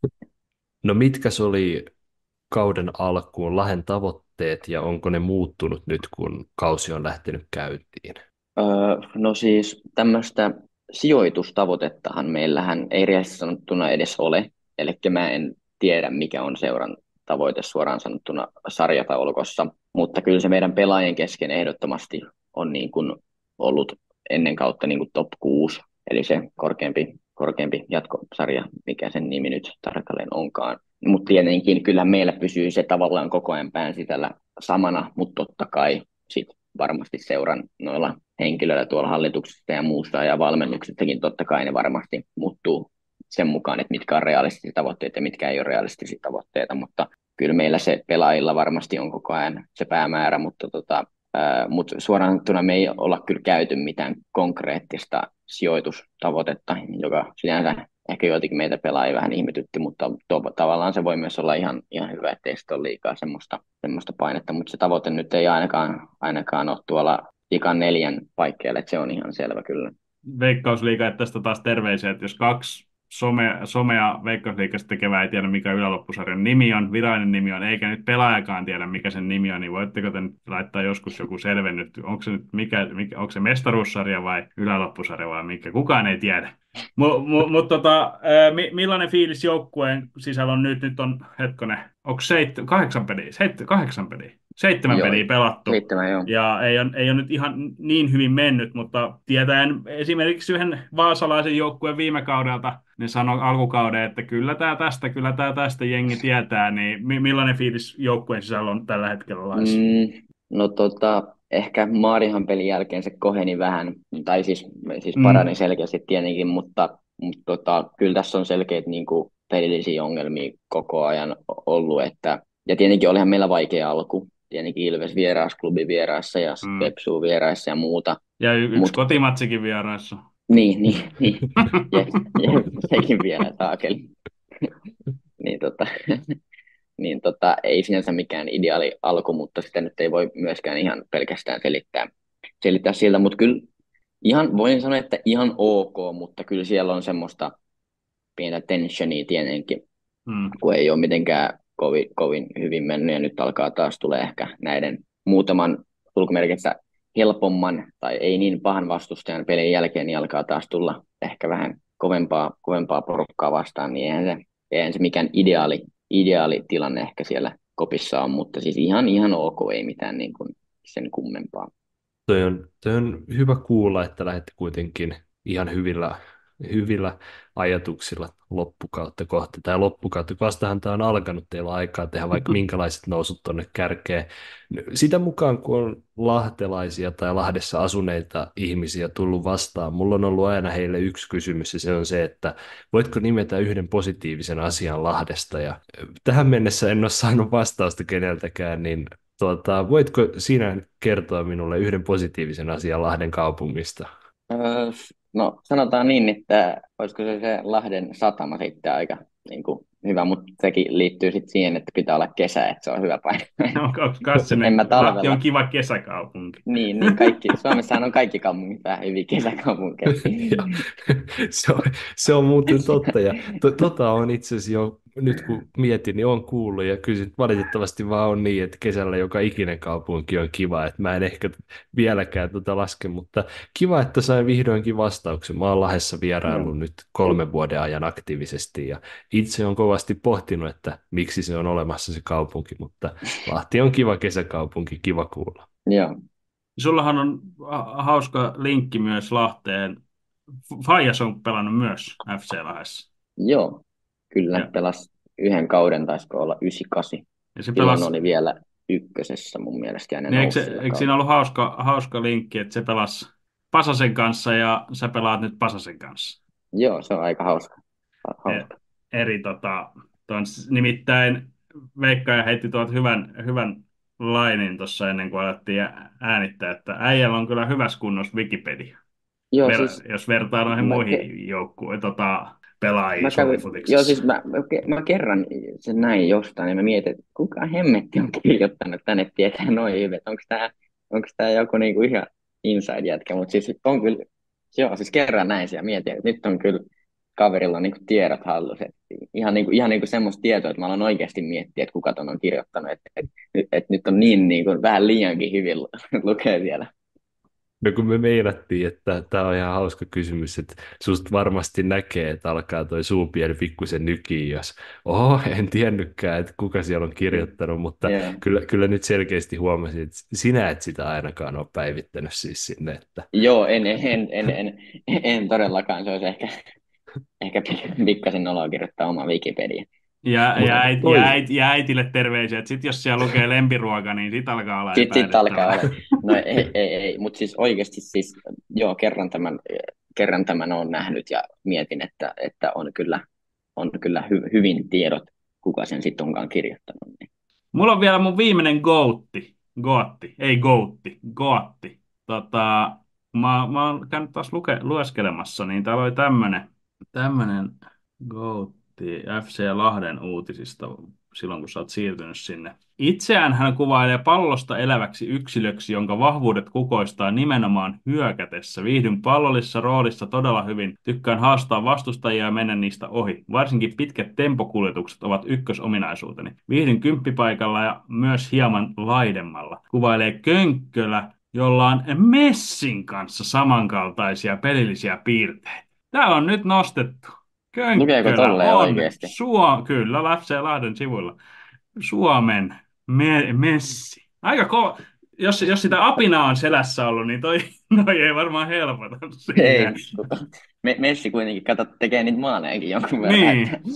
No mitkäs oli kauden alkuun Lahden tavoitteet ja onko ne muuttunut nyt, kun kausi on lähtenyt käyntiin? Öö, no siis tämmöistä sijoitustavoitettahan meillähän ei rehellisesti sanottuna edes ole. Eli mä en tiedä, mikä on seuran tavoite suoraan sanottuna sarjataulukossa. Mutta kyllä se meidän pelaajien kesken ehdottomasti on niin kuin ollut ennen kautta niin kuin top kuusi. Eli se korkeampi, korkeampi jatkosarja, mikä sen nimi nyt tarkalleen onkaan. Mutta tietenkin kyllä meillä pysyy se tavallaan koko ajan pään sisällä samana, mutta totta kai sit varmasti seuran noilla henkilöillä tuolla hallituksessa ja muussa ja valmennuksessakin totta kai ne varmasti muuttuu sen mukaan, että mitkä on realistisia tavoitteita ja mitkä ei ole realistisia tavoitteita, mutta kyllä meillä se pelaajilla varmasti on koko ajan se päämäärä, mutta tota, ää, mut suoraan sanottuna me ei olla kyllä käyty mitään konkreettista sijoitustavoitetta, joka sinänsä ehkä joitakin meitä pelaajia vähän ihmetytti, mutta to, tavallaan se voi myös olla ihan, ihan hyvä, ettei sitten ole liikaa semmoista, semmoista painetta, mutta se tavoite nyt ei ainakaan, ainakaan ole tuolla ikan neljän paikkeilla, että se on ihan selvä kyllä. Veikkausliiga, että tästä taas terveisiä, että jos kaksi somea, somea Veikkausliigasta tekevää ei tiedä, mikä yläloppusarjan nimi on, virallinen nimi on, eikä nyt pelaajakaan tiedä, mikä sen nimi on, niin voitteko te nyt laittaa joskus joku selvennyt, onko se nyt mikä, mikä onko se mestaruussarja vai yläloppusarja vai mikä, kukaan ei tiedä. Mutta mu, mu, tota, mi, millainen fiilis joukkueen sisällä on nyt? Nyt on, hetkonen, onko seit, kahdeksan peliä? Seit, kahdeksan peliä? Seitsemän Joo, peliä pelattu. seitsemän, joo. Ja ei ole, ei ole nyt ihan niin hyvin mennyt, mutta tietäen esimerkiksi yhden vaasalaisen joukkueen viime kaudelta, ne sanoi alkukauden, että kyllä tämä tästä, kyllä tämä tästä jengi tietää, niin mi- millainen fiilis joukkueen sisällä on tällä hetkellä laissa? Mm, no tota, ehkä Maarihan pelin jälkeen se koheni vähän, tai siis, siis Mm. parani selkeästi tietenkin, mutta, mutta tota, kyllä tässä on selkeitä niin kuin, pelillisiä ongelmia koko ajan ollut, että, ja tietenkin olihan meillä vaikea alku, tietenkin Ilves vieraasklubi vieraassa ja Mm. Tepsuu vieraissa ja muuta. Ja y- yksi Mut- kotimatsikin vieraissa. Niin, niin, niin. Jep, jep, sekin vielä saakeli. niin, tota, niin tota, ei sinänsä mikään ideaali alku, mutta sitä nyt ei voi myöskään ihan pelkästään selittää, selittää siltä, mutta kyllä ihan, voin sanoa, että ihan ok, mutta kyllä siellä on semmoista pientä tensionia tietenkin, Mm. kun ei ole mitenkään kovin, kovin hyvin mennyt ja nyt alkaa taas tulee ehkä näiden muutaman ulkomerkissä helpomman tai ei niin pahan vastustajan pelin jälkeen, niin alkaa taas tulla ehkä vähän kovempaa, kovempaa porukkaa vastaan, niin eihän se, eihän se mikään ideaali, ideaali tilanne ehkä siellä kopissa on, mutta siis ihan, ihan ok, ei mitään niin kuin sen kummempaa. Toi on, toi on hyvä kuulla, että lähdette kuitenkin ihan hyvillä, hyvillä ajatuksilla loppukautta kohti. Tai loppukautta, vastahan tämä on alkanut, teillä on aikaa tehdä vaikka minkälaiset nousut tuonne kärkeen. Sitä mukaan, kun on lahtelaisia tai Lahdessa asuneita ihmisiä tullut vastaan, mulla on ollut aina heille yksi kysymys, ja se on se, että voitko nimetä yhden positiivisen asian Lahdesta? Ja tähän mennessä en ole saanut vastausta keneltäkään, niin Tuota, voitko sinä kertoa minulle yhden positiivisen asian Lahden kaupungista? Öö, no sanotaan niin, että olisiko se, se Lahden satama sitten aika niin kuin, hyvä, mutta sekin liittyy sitten siihen, että pitää olla kesä, että se on hyvä paikka. Onko Kassinen, En mä talvella. Lahti on kiva kesäkaupunki. Niin, niin kaikki, Suomessahan on kaikki kaupungit vähän hyviä kesäkaupunkeja. Ja, se, on, se on muuten totta, ja to, tota on itse asiassa jo, nyt kun mietin, niin on kuullut, ja kyllä sit valitettavasti vaan on niin, että kesällä joka ikinen kaupunki on kiva, että mä en ehkä vieläkään tota laske, mutta kiva, että sain vihdoinkin vastauksen. Mä oon Lahdessa vieraillut Mm. nyt kolmen vuoden ajan aktiivisesti, ja itse on kovasti pohtinut, että miksi se on olemassa se kaupunki, mutta Lahti on kiva kesäkaupunki, kiva kuulla. Joo. Sullahan on ha- hauska linkki myös Lahteen Faijas on pelannut myös F C Lahdessa. Joo, kyllä, Ja, pelas yhden kauden, taisiko olla yhdeksänkymmentäkahdeksan. ja se Silloin pelasi, oli vielä ykkösessä mun mielestä, ja ne niin eikö, nousi se, sillä eikö siinä kaudella. ollut hauska, hauska linkki, että se pelasi Pasasen kanssa ja sä pelaat nyt Pasasen kanssa. Joo, se on aika hauska. E- hauska. eri tota, ton, nimittäin Veikka ja heitti tuolta hyvän, hyvän lainin tuossa ennen kuin alettiin ä- äänittää, että äijällä on kyllä hyvässä kunnossa Wikipedia, Joo, Ver, siis jos vertaa noihin mä, ke, muihin joukkueen tota, pelaajiin mä kävin, joo, Suomi-futiksessa. siis mä, mä, ke- mä kerran sen näin jostain, ja mä mietin, että kuka hemmetti on kirjoittanut tänne, tietää noin hyvin, että onko tämä onko tää joku niinku ihan inside-jätkä, mutta siis on kyllä, joo, siis kerran näin sen ja mietin, että nyt on kyllä kaverilla on niinku tiedot hallussa, että ihan, niinku, ihan niinku semmoista tietoa, että mä aloin oikeasti miettiä, että kuka ton on kirjoittanut, että, että, että, että nyt on niin niinku, vähän liiankin hyvin lu- lukee vielä. No kun me meilattiin, että tämä on ihan hauska kysymys, että susta varmasti näkee, että alkaa toi suupieli pikkusen nykiin, jos oho, en tiennytkään, että kuka siellä on kirjoittanut, mutta Joo. kyllä, kyllä nyt selkeästi huomasin, että sinä et sitä ainakaan ole päivittänyt siis sinne, että Joo, en, en, en, en, en, en todellakaan. Se olisi ehkä, ehkä pikkasen noloa kirjoittaa oma Wikipedia. Ja, ja, mutta äit, ja, tois, äit, ja äitille terveisiä, että sit jos siellä lukee lempiruoka, niin sit alkaa olla Sitten sit alkaa epäilyttävää. olla. No ei, ei, ei. Mutta siis oikeasti siis, joo, kerran tämän, kerran tämän olen nähnyt ja mietin, että, että on kyllä, on kyllä hy, hyvin tiedot, kuka sen sitten onkaan kirjoittanut. Mulla on vielä mun viimeinen gootti. Gootti, ei gootti, gootti. Tota, mä, mä oon käynyt taas luke, lueskelemassa, niin täällä oli tämmönen, tämmönen gootti F C Lahden uutisista silloin, kun sä oot siirtynyt sinne. Itseään hän kuvailee pallosta eläväksi yksilöksi, jonka vahvuudet kukoistaa nimenomaan hyökätessä. Viihdyn pallollisessa roolissa todella hyvin. Tykkään haastaa vastustajia ja mennä niistä ohi. Varsinkin pitkät tempokuljetukset ovat ykkösominaisuuteni. Viihdyn kymppipaikalla ja myös hieman laidemmalla. Kuvailee Könkkölä, jolla on Messin kanssa samankaltaisia pelillisiä piirteitä. Tämä on nyt nostettu. Lukeeko Könkkölä tolleen on oikeasti? Suo, kyllä, F C Lahden sivuilla. Suomen me- Messi. Aika kova. Jos, jos sitä apinaa on selässä ollut, niin toi, toi ei varmaan helpota Ei, siinä. kuka. Me, Messi kuitenkin, kato, tekee niitä maalejakin jonkun verran, että Niin.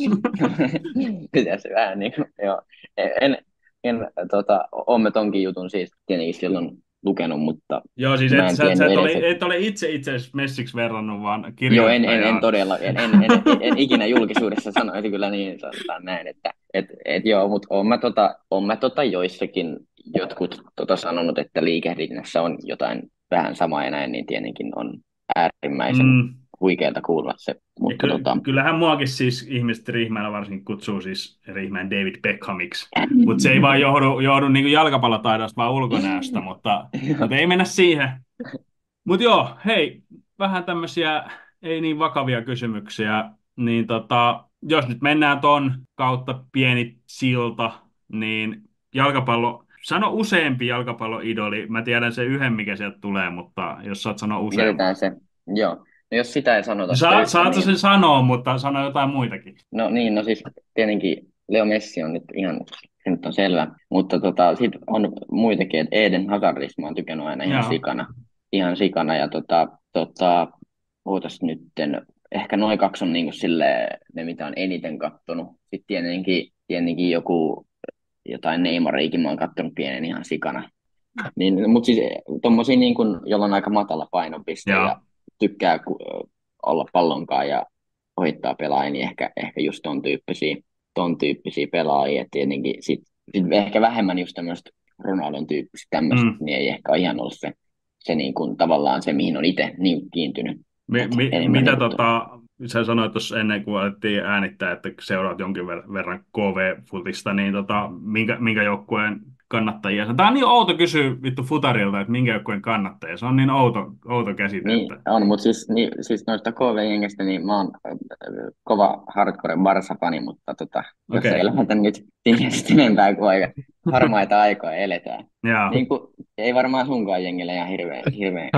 pitäisi vähän niin kuin, joo. En, en tota, olemme tonkin jutun siis tietenkin silloin lukenut, mutta Joo, siis mä et, en sä, sä tiennyt et, edes, ole, että et ole itse itse asiassa Messiksi verrannut, vaan joo, en, en, en kirjoittajaan. todella, en, en, en, en, en ikinä julkisuudessa sanoisi kyllä niin, sanotaan näin, että et, et joo, mutta oon mä, tota, oon mä tota joissakin jotkut tota sanonut, että liikehdinnässä on jotain vähän samaa ja näin, niin tietenkin on äärimmäisen Mm. huikealta kuulla se, Ja mutta ky, tota, kyllähän muakin siis ihmiset Riihimäellä varsinkin kutsuu siis Riihimäen David Beckhamiksi. Mutta se ei vaan johdu, johdu niinku jalkapallotaidosta, vaan ulkonäöstä, mutta, mutta ei mennä siihen. Mutta joo, hei, vähän tämmöisiä ei niin vakavia kysymyksiä, niin tota, jos nyt mennään ton kautta pieni silta, niin jalkapallo, sano useampi jalkapalloidoli, mä tiedän sen yhden, mikä sieltä tulee, mutta jos saat sanoa useamman. jätetään se, joo. No jos sitä ei sanota sitä Sa, yhtä, saat sä niin sen sanoa, mutta sano jotain muitakin. no niin, no siis tietenkin Leo Messi on nyt ihan, se nyt on selvä, mutta tota, sitten on muitakin, että Eden Hazardista mä oon tykännyt aina ihan Joo. sikana, ihan sikana ja tota, tota, ootas nytten, ehkä noin kaksi on niinku silleen, ne mitä on eniten kattonut, sitten tietenkin, tietenkin joku, jotain Neymariikin mä oon kattonut pienen ihan sikana, niin, mutta siis tommosia niin kuin, jolla on aika matala painopiste Joo. ja tykkää ku, olla pallonkaan ja ohittaa pelaajia, niin ehkä, ehkä just ton tyyppisiä, ton tyyppisiä pelaajia. Et tietenkin sit, sit ehkä vähemmän just tämmöistä Ronaldon tyyppistä tämmöistä, Mm. niin ei ehkä ole ihan ollut se, se niin kuin, tavallaan se, mihin on itse niin kiintynyt. Mi, Et mi, enemmän mitä niin kuin, tota, sä sanoit tuossa ennen kuin alettiin äänittää, että seuraat jonkin ver- verran K V-futista, niin tota, minkä, minkä joukkueen kannattajia? Tämä on niin outo kysyä vittu futarilta, että minkä joukkueen kannattajia. Se on niin outo, outo käsite, niin että on, mutta siis, niin, siis noista K V-jengistä, niin mä oon äh, kova hardcore Barça-fani, mutta tota, jos okei. ei lähdetä nyt sinne enempää kuin aika harmaita aikoja eletään. Joo. Niin kuin, ei varmaan sunkaan jengille ihan hirveän, hirveän.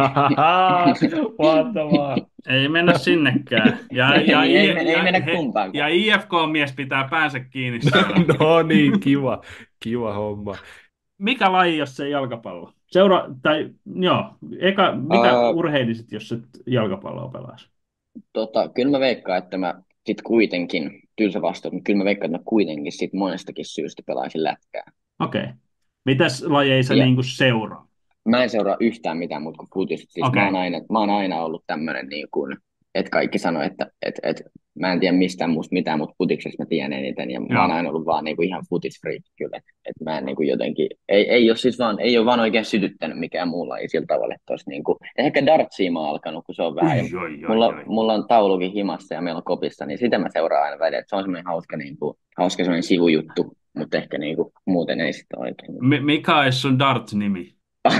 Mahtavaa. Ei mennä sinnekään. Ja, ja, Niin, ei, I- mene, ei ja, mennä he, ja kumpaankaan. I F K-mies pitää päänsä kiinni siellä. No niin, kiva, kiva homma. Mikä laji, jos ei jalkapallo? Seura, tai joo, eka, mitä Uh, urheilisit, jos et jalkapalloa pelaisi? Tota, kyllä mä veikkaan, että mä sit kuitenkin, tylsä vastaus, mutta kyllä mä veikkaan, että mä kuitenkin sit monestakin syystä pelaisin lätkää. Okei. Okay. Mitäs lajeja sä Ja niinku seuraa? mä en seuraa yhtään mitään muuta kuin futista. Siis mä Okei. oon aina, mä oon aina ollut tämmönen niin kuin, että kaikki sanoo, että et, et, mä en tiedä mistään muusta mitään, mutta futiksesta mä tiedän eniten. Ja mä oon Joo. aina ollut vaan niin kuin ihan futisfreak kyllä. Että et mä en niin kuin jotenkin, ei, ei ole siis vaan, ei ole vaan oikein sytyttänyt mikään muu laji sillä tavalla, että olisi niin kuin, ehkä dartsia mä oon alkanut, kun se on vähän. Ja Oi, oi, oi, mulla, oi. mulla on taulukin himassa ja meillä on kopissa, niin sitä mä seuraan aina välillä. Että se on semmoinen hauska, niin kuin, hauska semmoinen sivujuttu, mutta ehkä niin kuin, muuten ei sitä oikein. Mi- mikä olisi sun dart-nimi?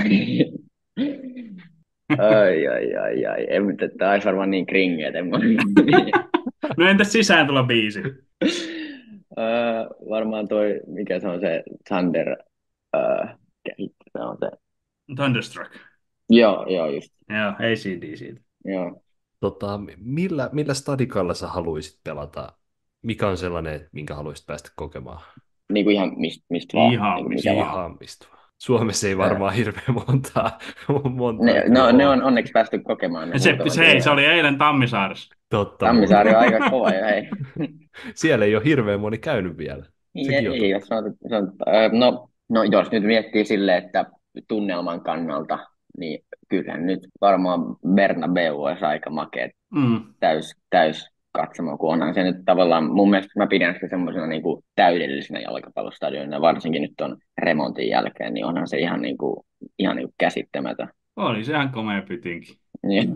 Ai, ai, ai, ai. En, mutta tämä olisi varmaan niin kringe, että en mä... No entäs sisääntulobiisi? Öö, varmaan toi, mikä se on se Thunder, öö, mikä hitto se on se. Thunderstruck. Joo, joo, just, Joo, A C D siitä. joo. Tota, millä, millä stadikalla sä haluaisit pelata? Mikä on sellainen, että minkä haluaisit päästä kokemaan? Niin kuin ihan mistä mist vaan. Ihan niin kuin mistä mikä vaan. vaan. Ihan mistä vaan. Suomessa ei varmaan hirveän montaa, montaa Ne, kyllä no, ne ole. on onneksi päästy kokemaan. Ne Se, muutaman se, hei, se kerran. oli eilen Tammisaaressa. Totta, Tammisaari on mutta aika kova jo, hei. siellä ei ole hirveän moni käynyt vielä. Niin, Sekin on ei, totta. se on, se on, öö, no, no, jos nyt miettii silleen, että tunnelman kannalta, niin kyllähän nyt varmaan Bernabeu olisi aika makea Mm. täys, täys katsomaan, kun onhan se nyt tavallaan, mun mielestä mä pidän sitä semmoisena niin kuin täydellisenä jalkapallostadionina, varsinkin nyt ton remontin jälkeen, niin onhan se ihan, niin kuin, ihan niin kuin käsittämätön. Oli se ihan komea pytinki. Niin.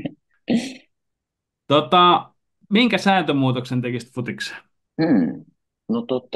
Tota, minkä sääntömuutoksen tekisit futikseen? hmm. No tota,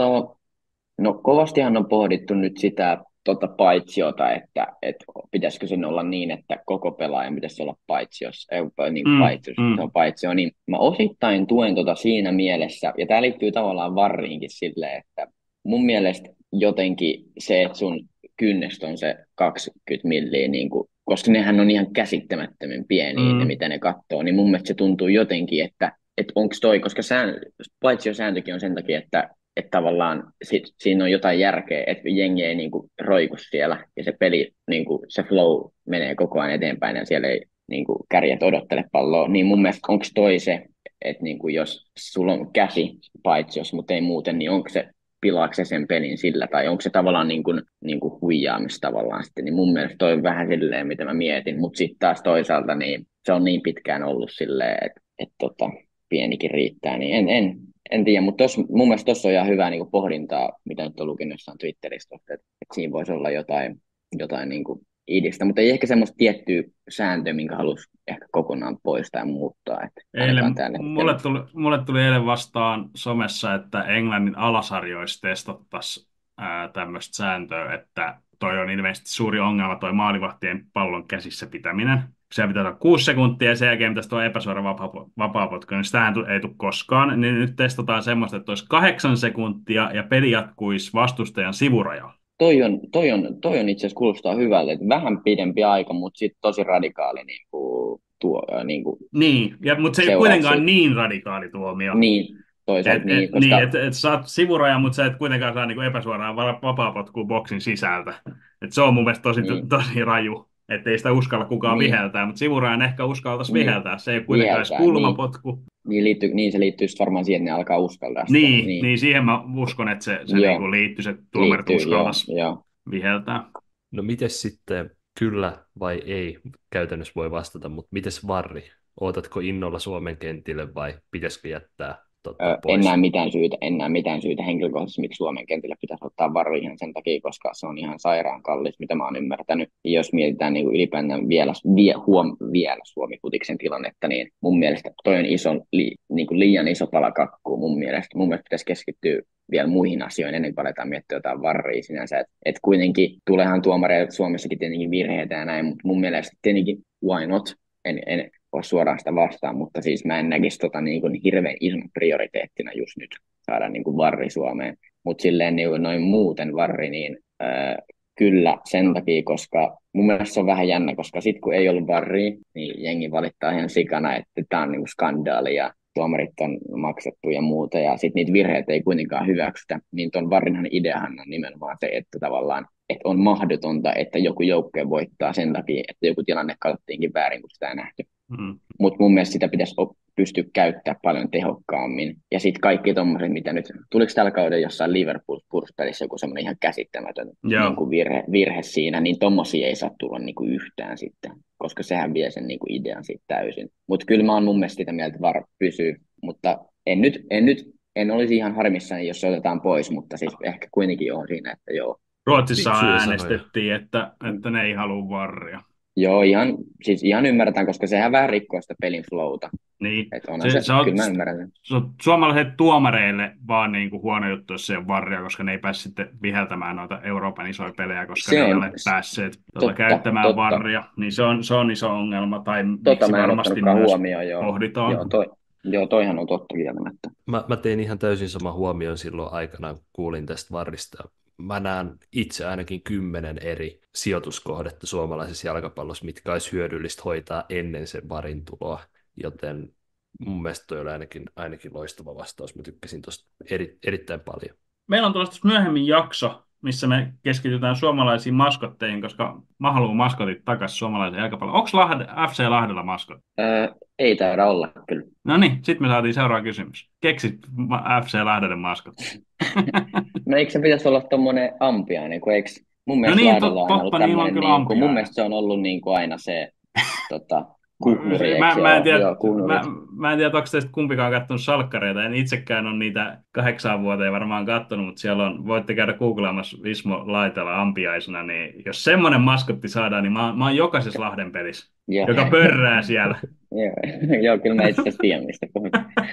no kovastihan on pohdittu nyt sitä tota paitsiota, että, että pitäisikö sen olla niin, että koko pelaajan pitäisi olla paitsiossa, ei, niin kuin Mm, paitsiossa, se mm. on paitsio, niin mä osittain tuen tota siinä mielessä, ja tämä liittyy tavallaan varriinkin silleen, että mun mielestä jotenkin se, että sun kynnestä on se kaksikymmentä milliä, niin kuin, koska nehän on ihan käsittämättömän pieniä, Mm. ne mitä ne katsoo, niin mun mielestä se tuntuu jotenkin, että että onko toi, koska sään, paitsijosääntökin on sen takia, että että tavallaan sit, siinä on jotain järkeä, että jengi ei niinku roiku siellä ja se peli, niinku, se flow menee koko ajan eteenpäin ja siellä ei niinku, kärjet odottele palloa. Niin mun mielestä onko toi se, että niinku, jos sulla on käsi paitsi jos, mutta ei muuten, niin onko se pilaako se sen pelin sillä tai onko se tavallaan niinku, niinku huijaamista tavallaan sitten. Niin mun mielestä toi on vähän silleen, mitä mä mietin, mutta sitten taas toisaalta niin se on niin pitkään ollut silleen, että et, tota, pienikin riittää, niin en, en, en tiedä, mutta tos, mun mielestä tuossa on ihan hyvää niin kuin pohdintaa, mitä nyt on lukenut jossain Twitteristä, että, että siinä voisi olla jotain, jotain niin kuin idistä, mutta ei ehkä semmoista tiettyä sääntöä, minkä halusi ehkä kokonaan poistaa ja muuttaa. Että Eilen, tällä mulle, hetkellä. tuli, mulle tuli eilen vastaan somessa, että Englannin alasarjoissa testattaisiin tämmöistä sääntöä, että toi on ilmeisesti suuri ongelma, toi maalivahtien pallon käsissä pitäminen. Siellä pitää olla kuusi sekuntia ja sen jälkeen pitäisi tuo epäsuora vapaa- vapaapotku, niin sitähän tu- ei tule koskaan. Niin nyt testataan semmoista, että olisi kahdeksan sekuntia ja peli jatkuisi vastustajan sivurajalla. Toi on, toi on, toi on itse asiassa kuulostaa hyvältä, että vähän pidempi aika, mutta sitten tosi radikaali niin kuin, tuo, niin kuin, Niin, ja, mutta se ei ole seurauksia. kuitenkaan niin radikaali tuomio. Niin, toisaalta Et, niin, et, koska niin, että et saat sivurajan, mutta sä et kuitenkaan saa niinku epäsuoraan va- vapaapotkua boksin sisältä. Et se on mun mielestä tosi, niin, tosi raju, ettei sitä uskalla kukaan niin, viheltää, mutta sivurajan ehkä uskaltaisi niin, viheltää. Se ei ole kuitenkaan edes viheltää, niin. kulmapotku. Niin, liittyy, niin se liittyy sitten varmaan siihen, että ne alkaa uskaltaa sitä. Niin, Niin, niin siihen mä uskon, että se, se joo, niinku liittyy, että tuomarit liittyy, joo, uskaltaisi joo. viheltää. No mites sitten kyllä vai ei käytännössä voi vastata, mutta mites varri? Ootatko innolla Suomen kentille vai pitäisikö jättää tota, Ö, en pois? näe mitään syytä, en näe mitään syytä henkilökohtaisesti, miksi Suomen kentillä pitäisi ottaa varri ihan sen takia, koska se on ihan sairaan kallis, mitä mä oon ymmärtänyt. Ja jos mietitään niin kuin ylipäätään vielä, vie, huom, vielä Suomi-futiksen tilannetta, niin mun mielestä toi on iso, li, niin kuin liian iso pala kakkuu mun mielestä. Mun mielestä pitäisi keskittyä vielä muihin asioihin ennen kuin aletaan miettiä jotain varria sinänsä. Että et kuitenkin tuleehan tuomareille Suomessakin tietenkin virheitä ja näin, mutta mun mielestä tietenkin why not? En, en ole suoraan sitä vastaan, mutta siis mä en näkisi tota niin kuin hirveän ison prioriteettina just nyt saada niin kuin varri Suomeen. Mutta silleen niin kuin noin muuten varri, niin ää, kyllä sen takia, koska mun mielestä se on vähän jännä, koska sit kun ei ollut varria, niin jengi valittaa ihan sikana, että tämä on niin kuin skandaali ja tuomarit on maksettu ja muuta, ja sitten niitä virheitä ei kuitenkaan hyväksytä, niin tuon varrinhan ideahan on nimenomaan se, että tavallaan että on mahdotonta, että joku joukkue voittaa sen takia, että joku tilanne katsottiinkin väärin, kun sitä ei nähty. Mm. Mutta mun mielestä sitä pitäisi op- pystyä käyttämään paljon tehokkaammin. Ja sitten kaikki tommoset, mitä nyt, tuliko tällä kaudella jossain Liverpool Spurs-pelissä joku semmoinen ihan käsittämätön niin Joo. kuin virhe, virhe siinä, niin tommosia ei saa tulla niin kuin yhtään sitten, koska sehän vie sen niin kuin idean sitten täysin. Mutta kyllä mä oon mun mielestä sitä mieltä, että V A R pysyy, mutta en nyt, en nyt, en olisi ihan harmissani, jos se otetaan pois, mutta siis ehkä kuitenkin on siinä, että joo. Ruotsissa Fiksuja äänestettiin, että, että ne ei halua varria. Joo, ihan, siis ihan ymmärretään, koska sehän vähän rikkoo sitä pelin flowta. Niin. Että onhan Se, se, se on, kyllä mä ymmärrän sen. se on suomalaisille tuomareille vaan niin kuin huono juttu, jos se on varria, koska ne ei pääse sitten viheltämään noita Euroopan isoja pelejä, koska Se ne ei on ole päässeet tuota, totta, käyttämään totta. varria. Niin se on, se on iso ongelma, tai Tota miksi mä en varmasti ottanutkaan myös huomioon, joo. pohditaan. Joo, toi, joo, toihan on totta kieltämättä. Mä, mä tein ihan täysin sama huomioon silloin aikanaan, kun kuulin tästä varrista. Mä näen itse ainakin kymmenen eri sijoituskohdetta suomalaisessa jalkapallossa, mitkä olisi hyödyllistä hoitaa ennen sen varin tuloa, joten mun mielestä toi oli ainakin, ainakin loistava vastaus. Mä tykkäsin tuosta eri, erittäin paljon. Meillä on tulossa myöhemmin jakso, missä me keskitytään suomalaisiin maskotteihin, koska mä haluan maskotit takaisin suomalaiseen jalkapalloon. Onko Lahde, F C Lahdella maskot? Öö, ei taida olla kyllä. No niin, sitten me saatiin seuraava kysymys. Keksit F C Lahdelle maskot. No eikö se pitäisi olla tommonen ampiainen, kun eikö mun mielestä niin, Lahdella on aina ollut totta, niillä on tämmöinen, kyllä niin kuin, mun ampiainen. mielestä se on ollut niin kuin aina se tota, kuhnuri, Mä, eikö mä, en joo, tiedä, joo, kuhnurit. mä, mä en tiedä, onko teistä kumpikaan katsonut salkkareita. En itsekään ole niitä kahdeksaan vuoteen varmaan katsonut, mutta siellä on, voitte käydä googlaamassa Ismo Laitela ampiaisena, niin jos semmoinen maskotti saadaan, niin mä, mä oon jokaisessa Lahden pelissä, Joo. joka pörrää siellä. Joo, joo, kyllä mä itse asiassa tiedän, mistä puhut.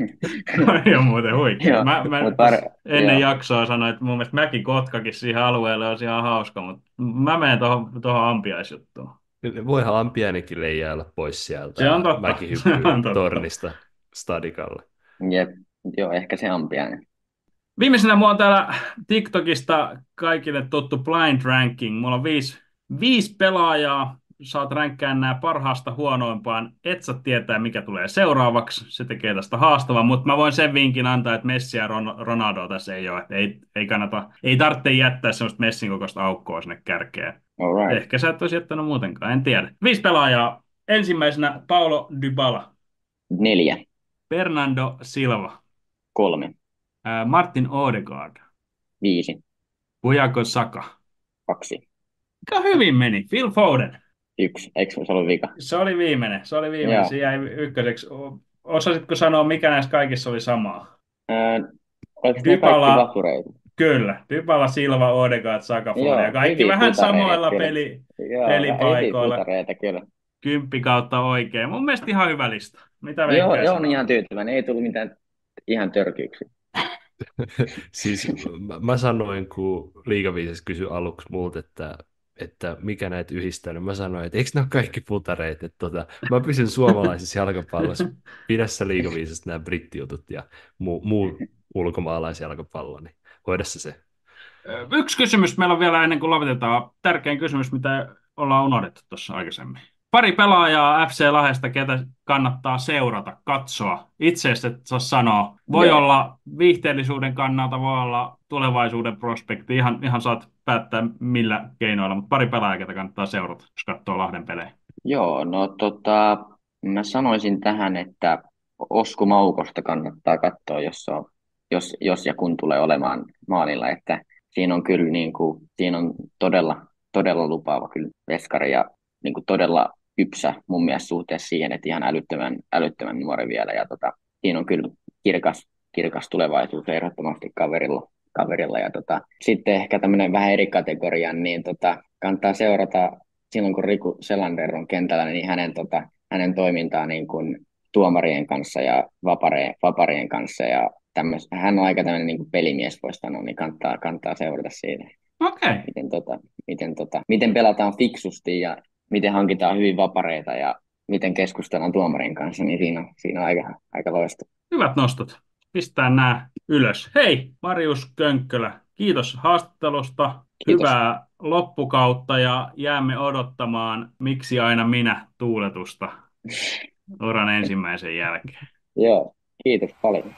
Toi on muuten huikea. Joo, Mä, mä mut var, ennen joo. jaksoa sanoin, että mun mielestä Mäki-Kotkakin siihen alueelle olisi ihan hauska, mutta mä menen tuohon tuohon ampiaisjuttuun. Voihan ampiainenkin leijailla pois sieltä Se on totta. mäkihyppyyn Se on totta. tornista stadikalle. Jep, joo, ehkä se ampiainen. Viimeisenä mulla on täällä TikTokista kaikille tuttu blind ranking. Mulla on viisi, viisi pelaajaa. Saat ränkkää nämä parhaasta huonoimpaan. Et saa tietää, mikä tulee seuraavaksi. Se tekee tästä haastavaa, mutta mä voin sen vinkin antaa, että Messi ja Ron- Ronaldo tässä ei ole. Että ei, ei kannata, ei tarvitse jättää semmoista Messin kokoista aukkoa sinne kärkeen. All right. Ehkä sä et olisi jättänyt muutenkaan, en tiedä. Viisi pelaajaa. Ensimmäisenä Paulo Dybala, Neljä, Fernando Silva, kolme, ää, Martin Odegaard, viisi, Bukayo Saka. kaksi, Aika hyvin meni. Phil Foden. yksi. Eikö se ollut vika? Se oli viimeinen. Se oli viimeinen. Joo. Se jäi ykköseksi. O- Osasitko sanoa, mikä näissä kaikissa oli samaa? Öö, oliko ne Dybala- kaikki vakureita? Kyllä. Dybala, Silva, Odegaard, Saka, Joo, Foden. Ja kaikki hyviä vähän putareita samoilla kyllä. peli, Joo, pelipaikoilla. hyviä putareita kyllä. Kymppi kautta oikein. Mun mielestä ihan hyvä lista. Mitä Joo, veikkaat joo, on sanoo? ihan tyytyväinen. Ei tullut mitään ihan törkyyksiä. Siis mä, mä sanoin, kun Liigaviisas kysyi aluksi multa, että, että mikä näitä yhdistää, niin mä sanoin, että eikö ne ole kaikki putareet, että tota, mä pysyn suomalaisessa jalkapallossa, pidä sä Liigaviisasta nämä brittijutut ja muu, muu ulkomaalaisjalkapallo, niin hoida sä se. Ö, Yksi kysymys meillä on vielä ennen kuin lopetetaan. Tärkein kysymys, mitä ollaan unohdettu tuossa aikaisemmin. Pari pelaajaa F C Lahdesta, ketä kannattaa seurata, katsoa. Itse asiassa et saa sanoa. Voi Joo. olla viihteellisyyden kannalta, voi olla tulevaisuuden prospekti. Ihan, ihan saat päättää millä keinoilla, mutta pari pelaajaa, ketä kannattaa seurata, jos katsoo Lahden pelejä. Joo, no tota, mä sanoisin tähän, että Osku Maukosta kannattaa katsoa, jos, on, jos, jos ja kun tulee olemaan maalilla, että siinä on kyllä niin kuin, siinä on todella, todella lupaava kyllä veskari ja niin kuin todella kypsä mun mielestä suhteessa siihen, että ihan älyttömän, älyttömän nuori vielä ja tota, siinä on kyllä kirkas, kirkas tulevaisuus ehdottomasti kaverilla. kaverilla ja tota, sitten ehkä tämmöinen vähän eri kategoria, niin tota, kannattaa seurata silloin kun Riku Selander on kentällä, niin hänen, tota, hänen toimintaa niin kuin tuomarien kanssa ja vapareen, vaparien kanssa. Ja tämmöis, hän on aika tämmöinen niin kuin pelimies, voisi sanoa, niin kannattaa, kannattaa seurata siitä, Okei. Okay. miten, tota, miten, tota, miten pelataan fiksusti ja miten hankitaan hyvin vapareita ja miten keskustellaan tuomarien kanssa, niin siinä, siinä on aika, aika loistava. Hyvät nostot. Pistään nämä ylös. Hei, Marius Könkkölä, kiitos haastattelusta. Kiitos. Hyvää loppukautta ja jäämme odottamaan Miksi aina minä -tuuletusta uran ensimmäisen jälkeen. Joo, kiitos paljon.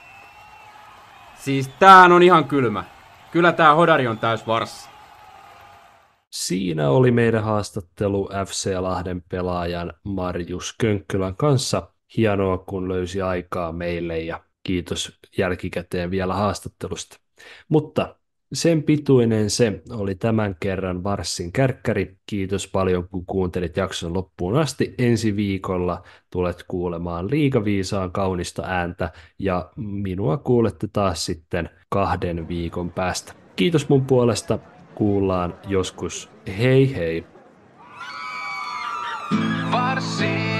Siis tää on ihan kylmä. Kyllä tää hodari on täys varssi. Siinä oli meidän haastattelu F C Lahden pelaajan Marjus Könkkölän kanssa. Hienoa, kun löysi aikaa meille ja kiitos jälkikäteen vielä haastattelusta. Mutta sen pituinen se oli tämän kerran Varssin kärkkäri. Kiitos paljon, kun kuuntelit jakson loppuun asti. Ensi viikolla tulet kuulemaan liigaviisaan kaunista ääntä ja minua kuulette taas sitten kahden viikon päästä. Kiitos mun puolesta. Kuullaan joskus. Hei hei! Varssi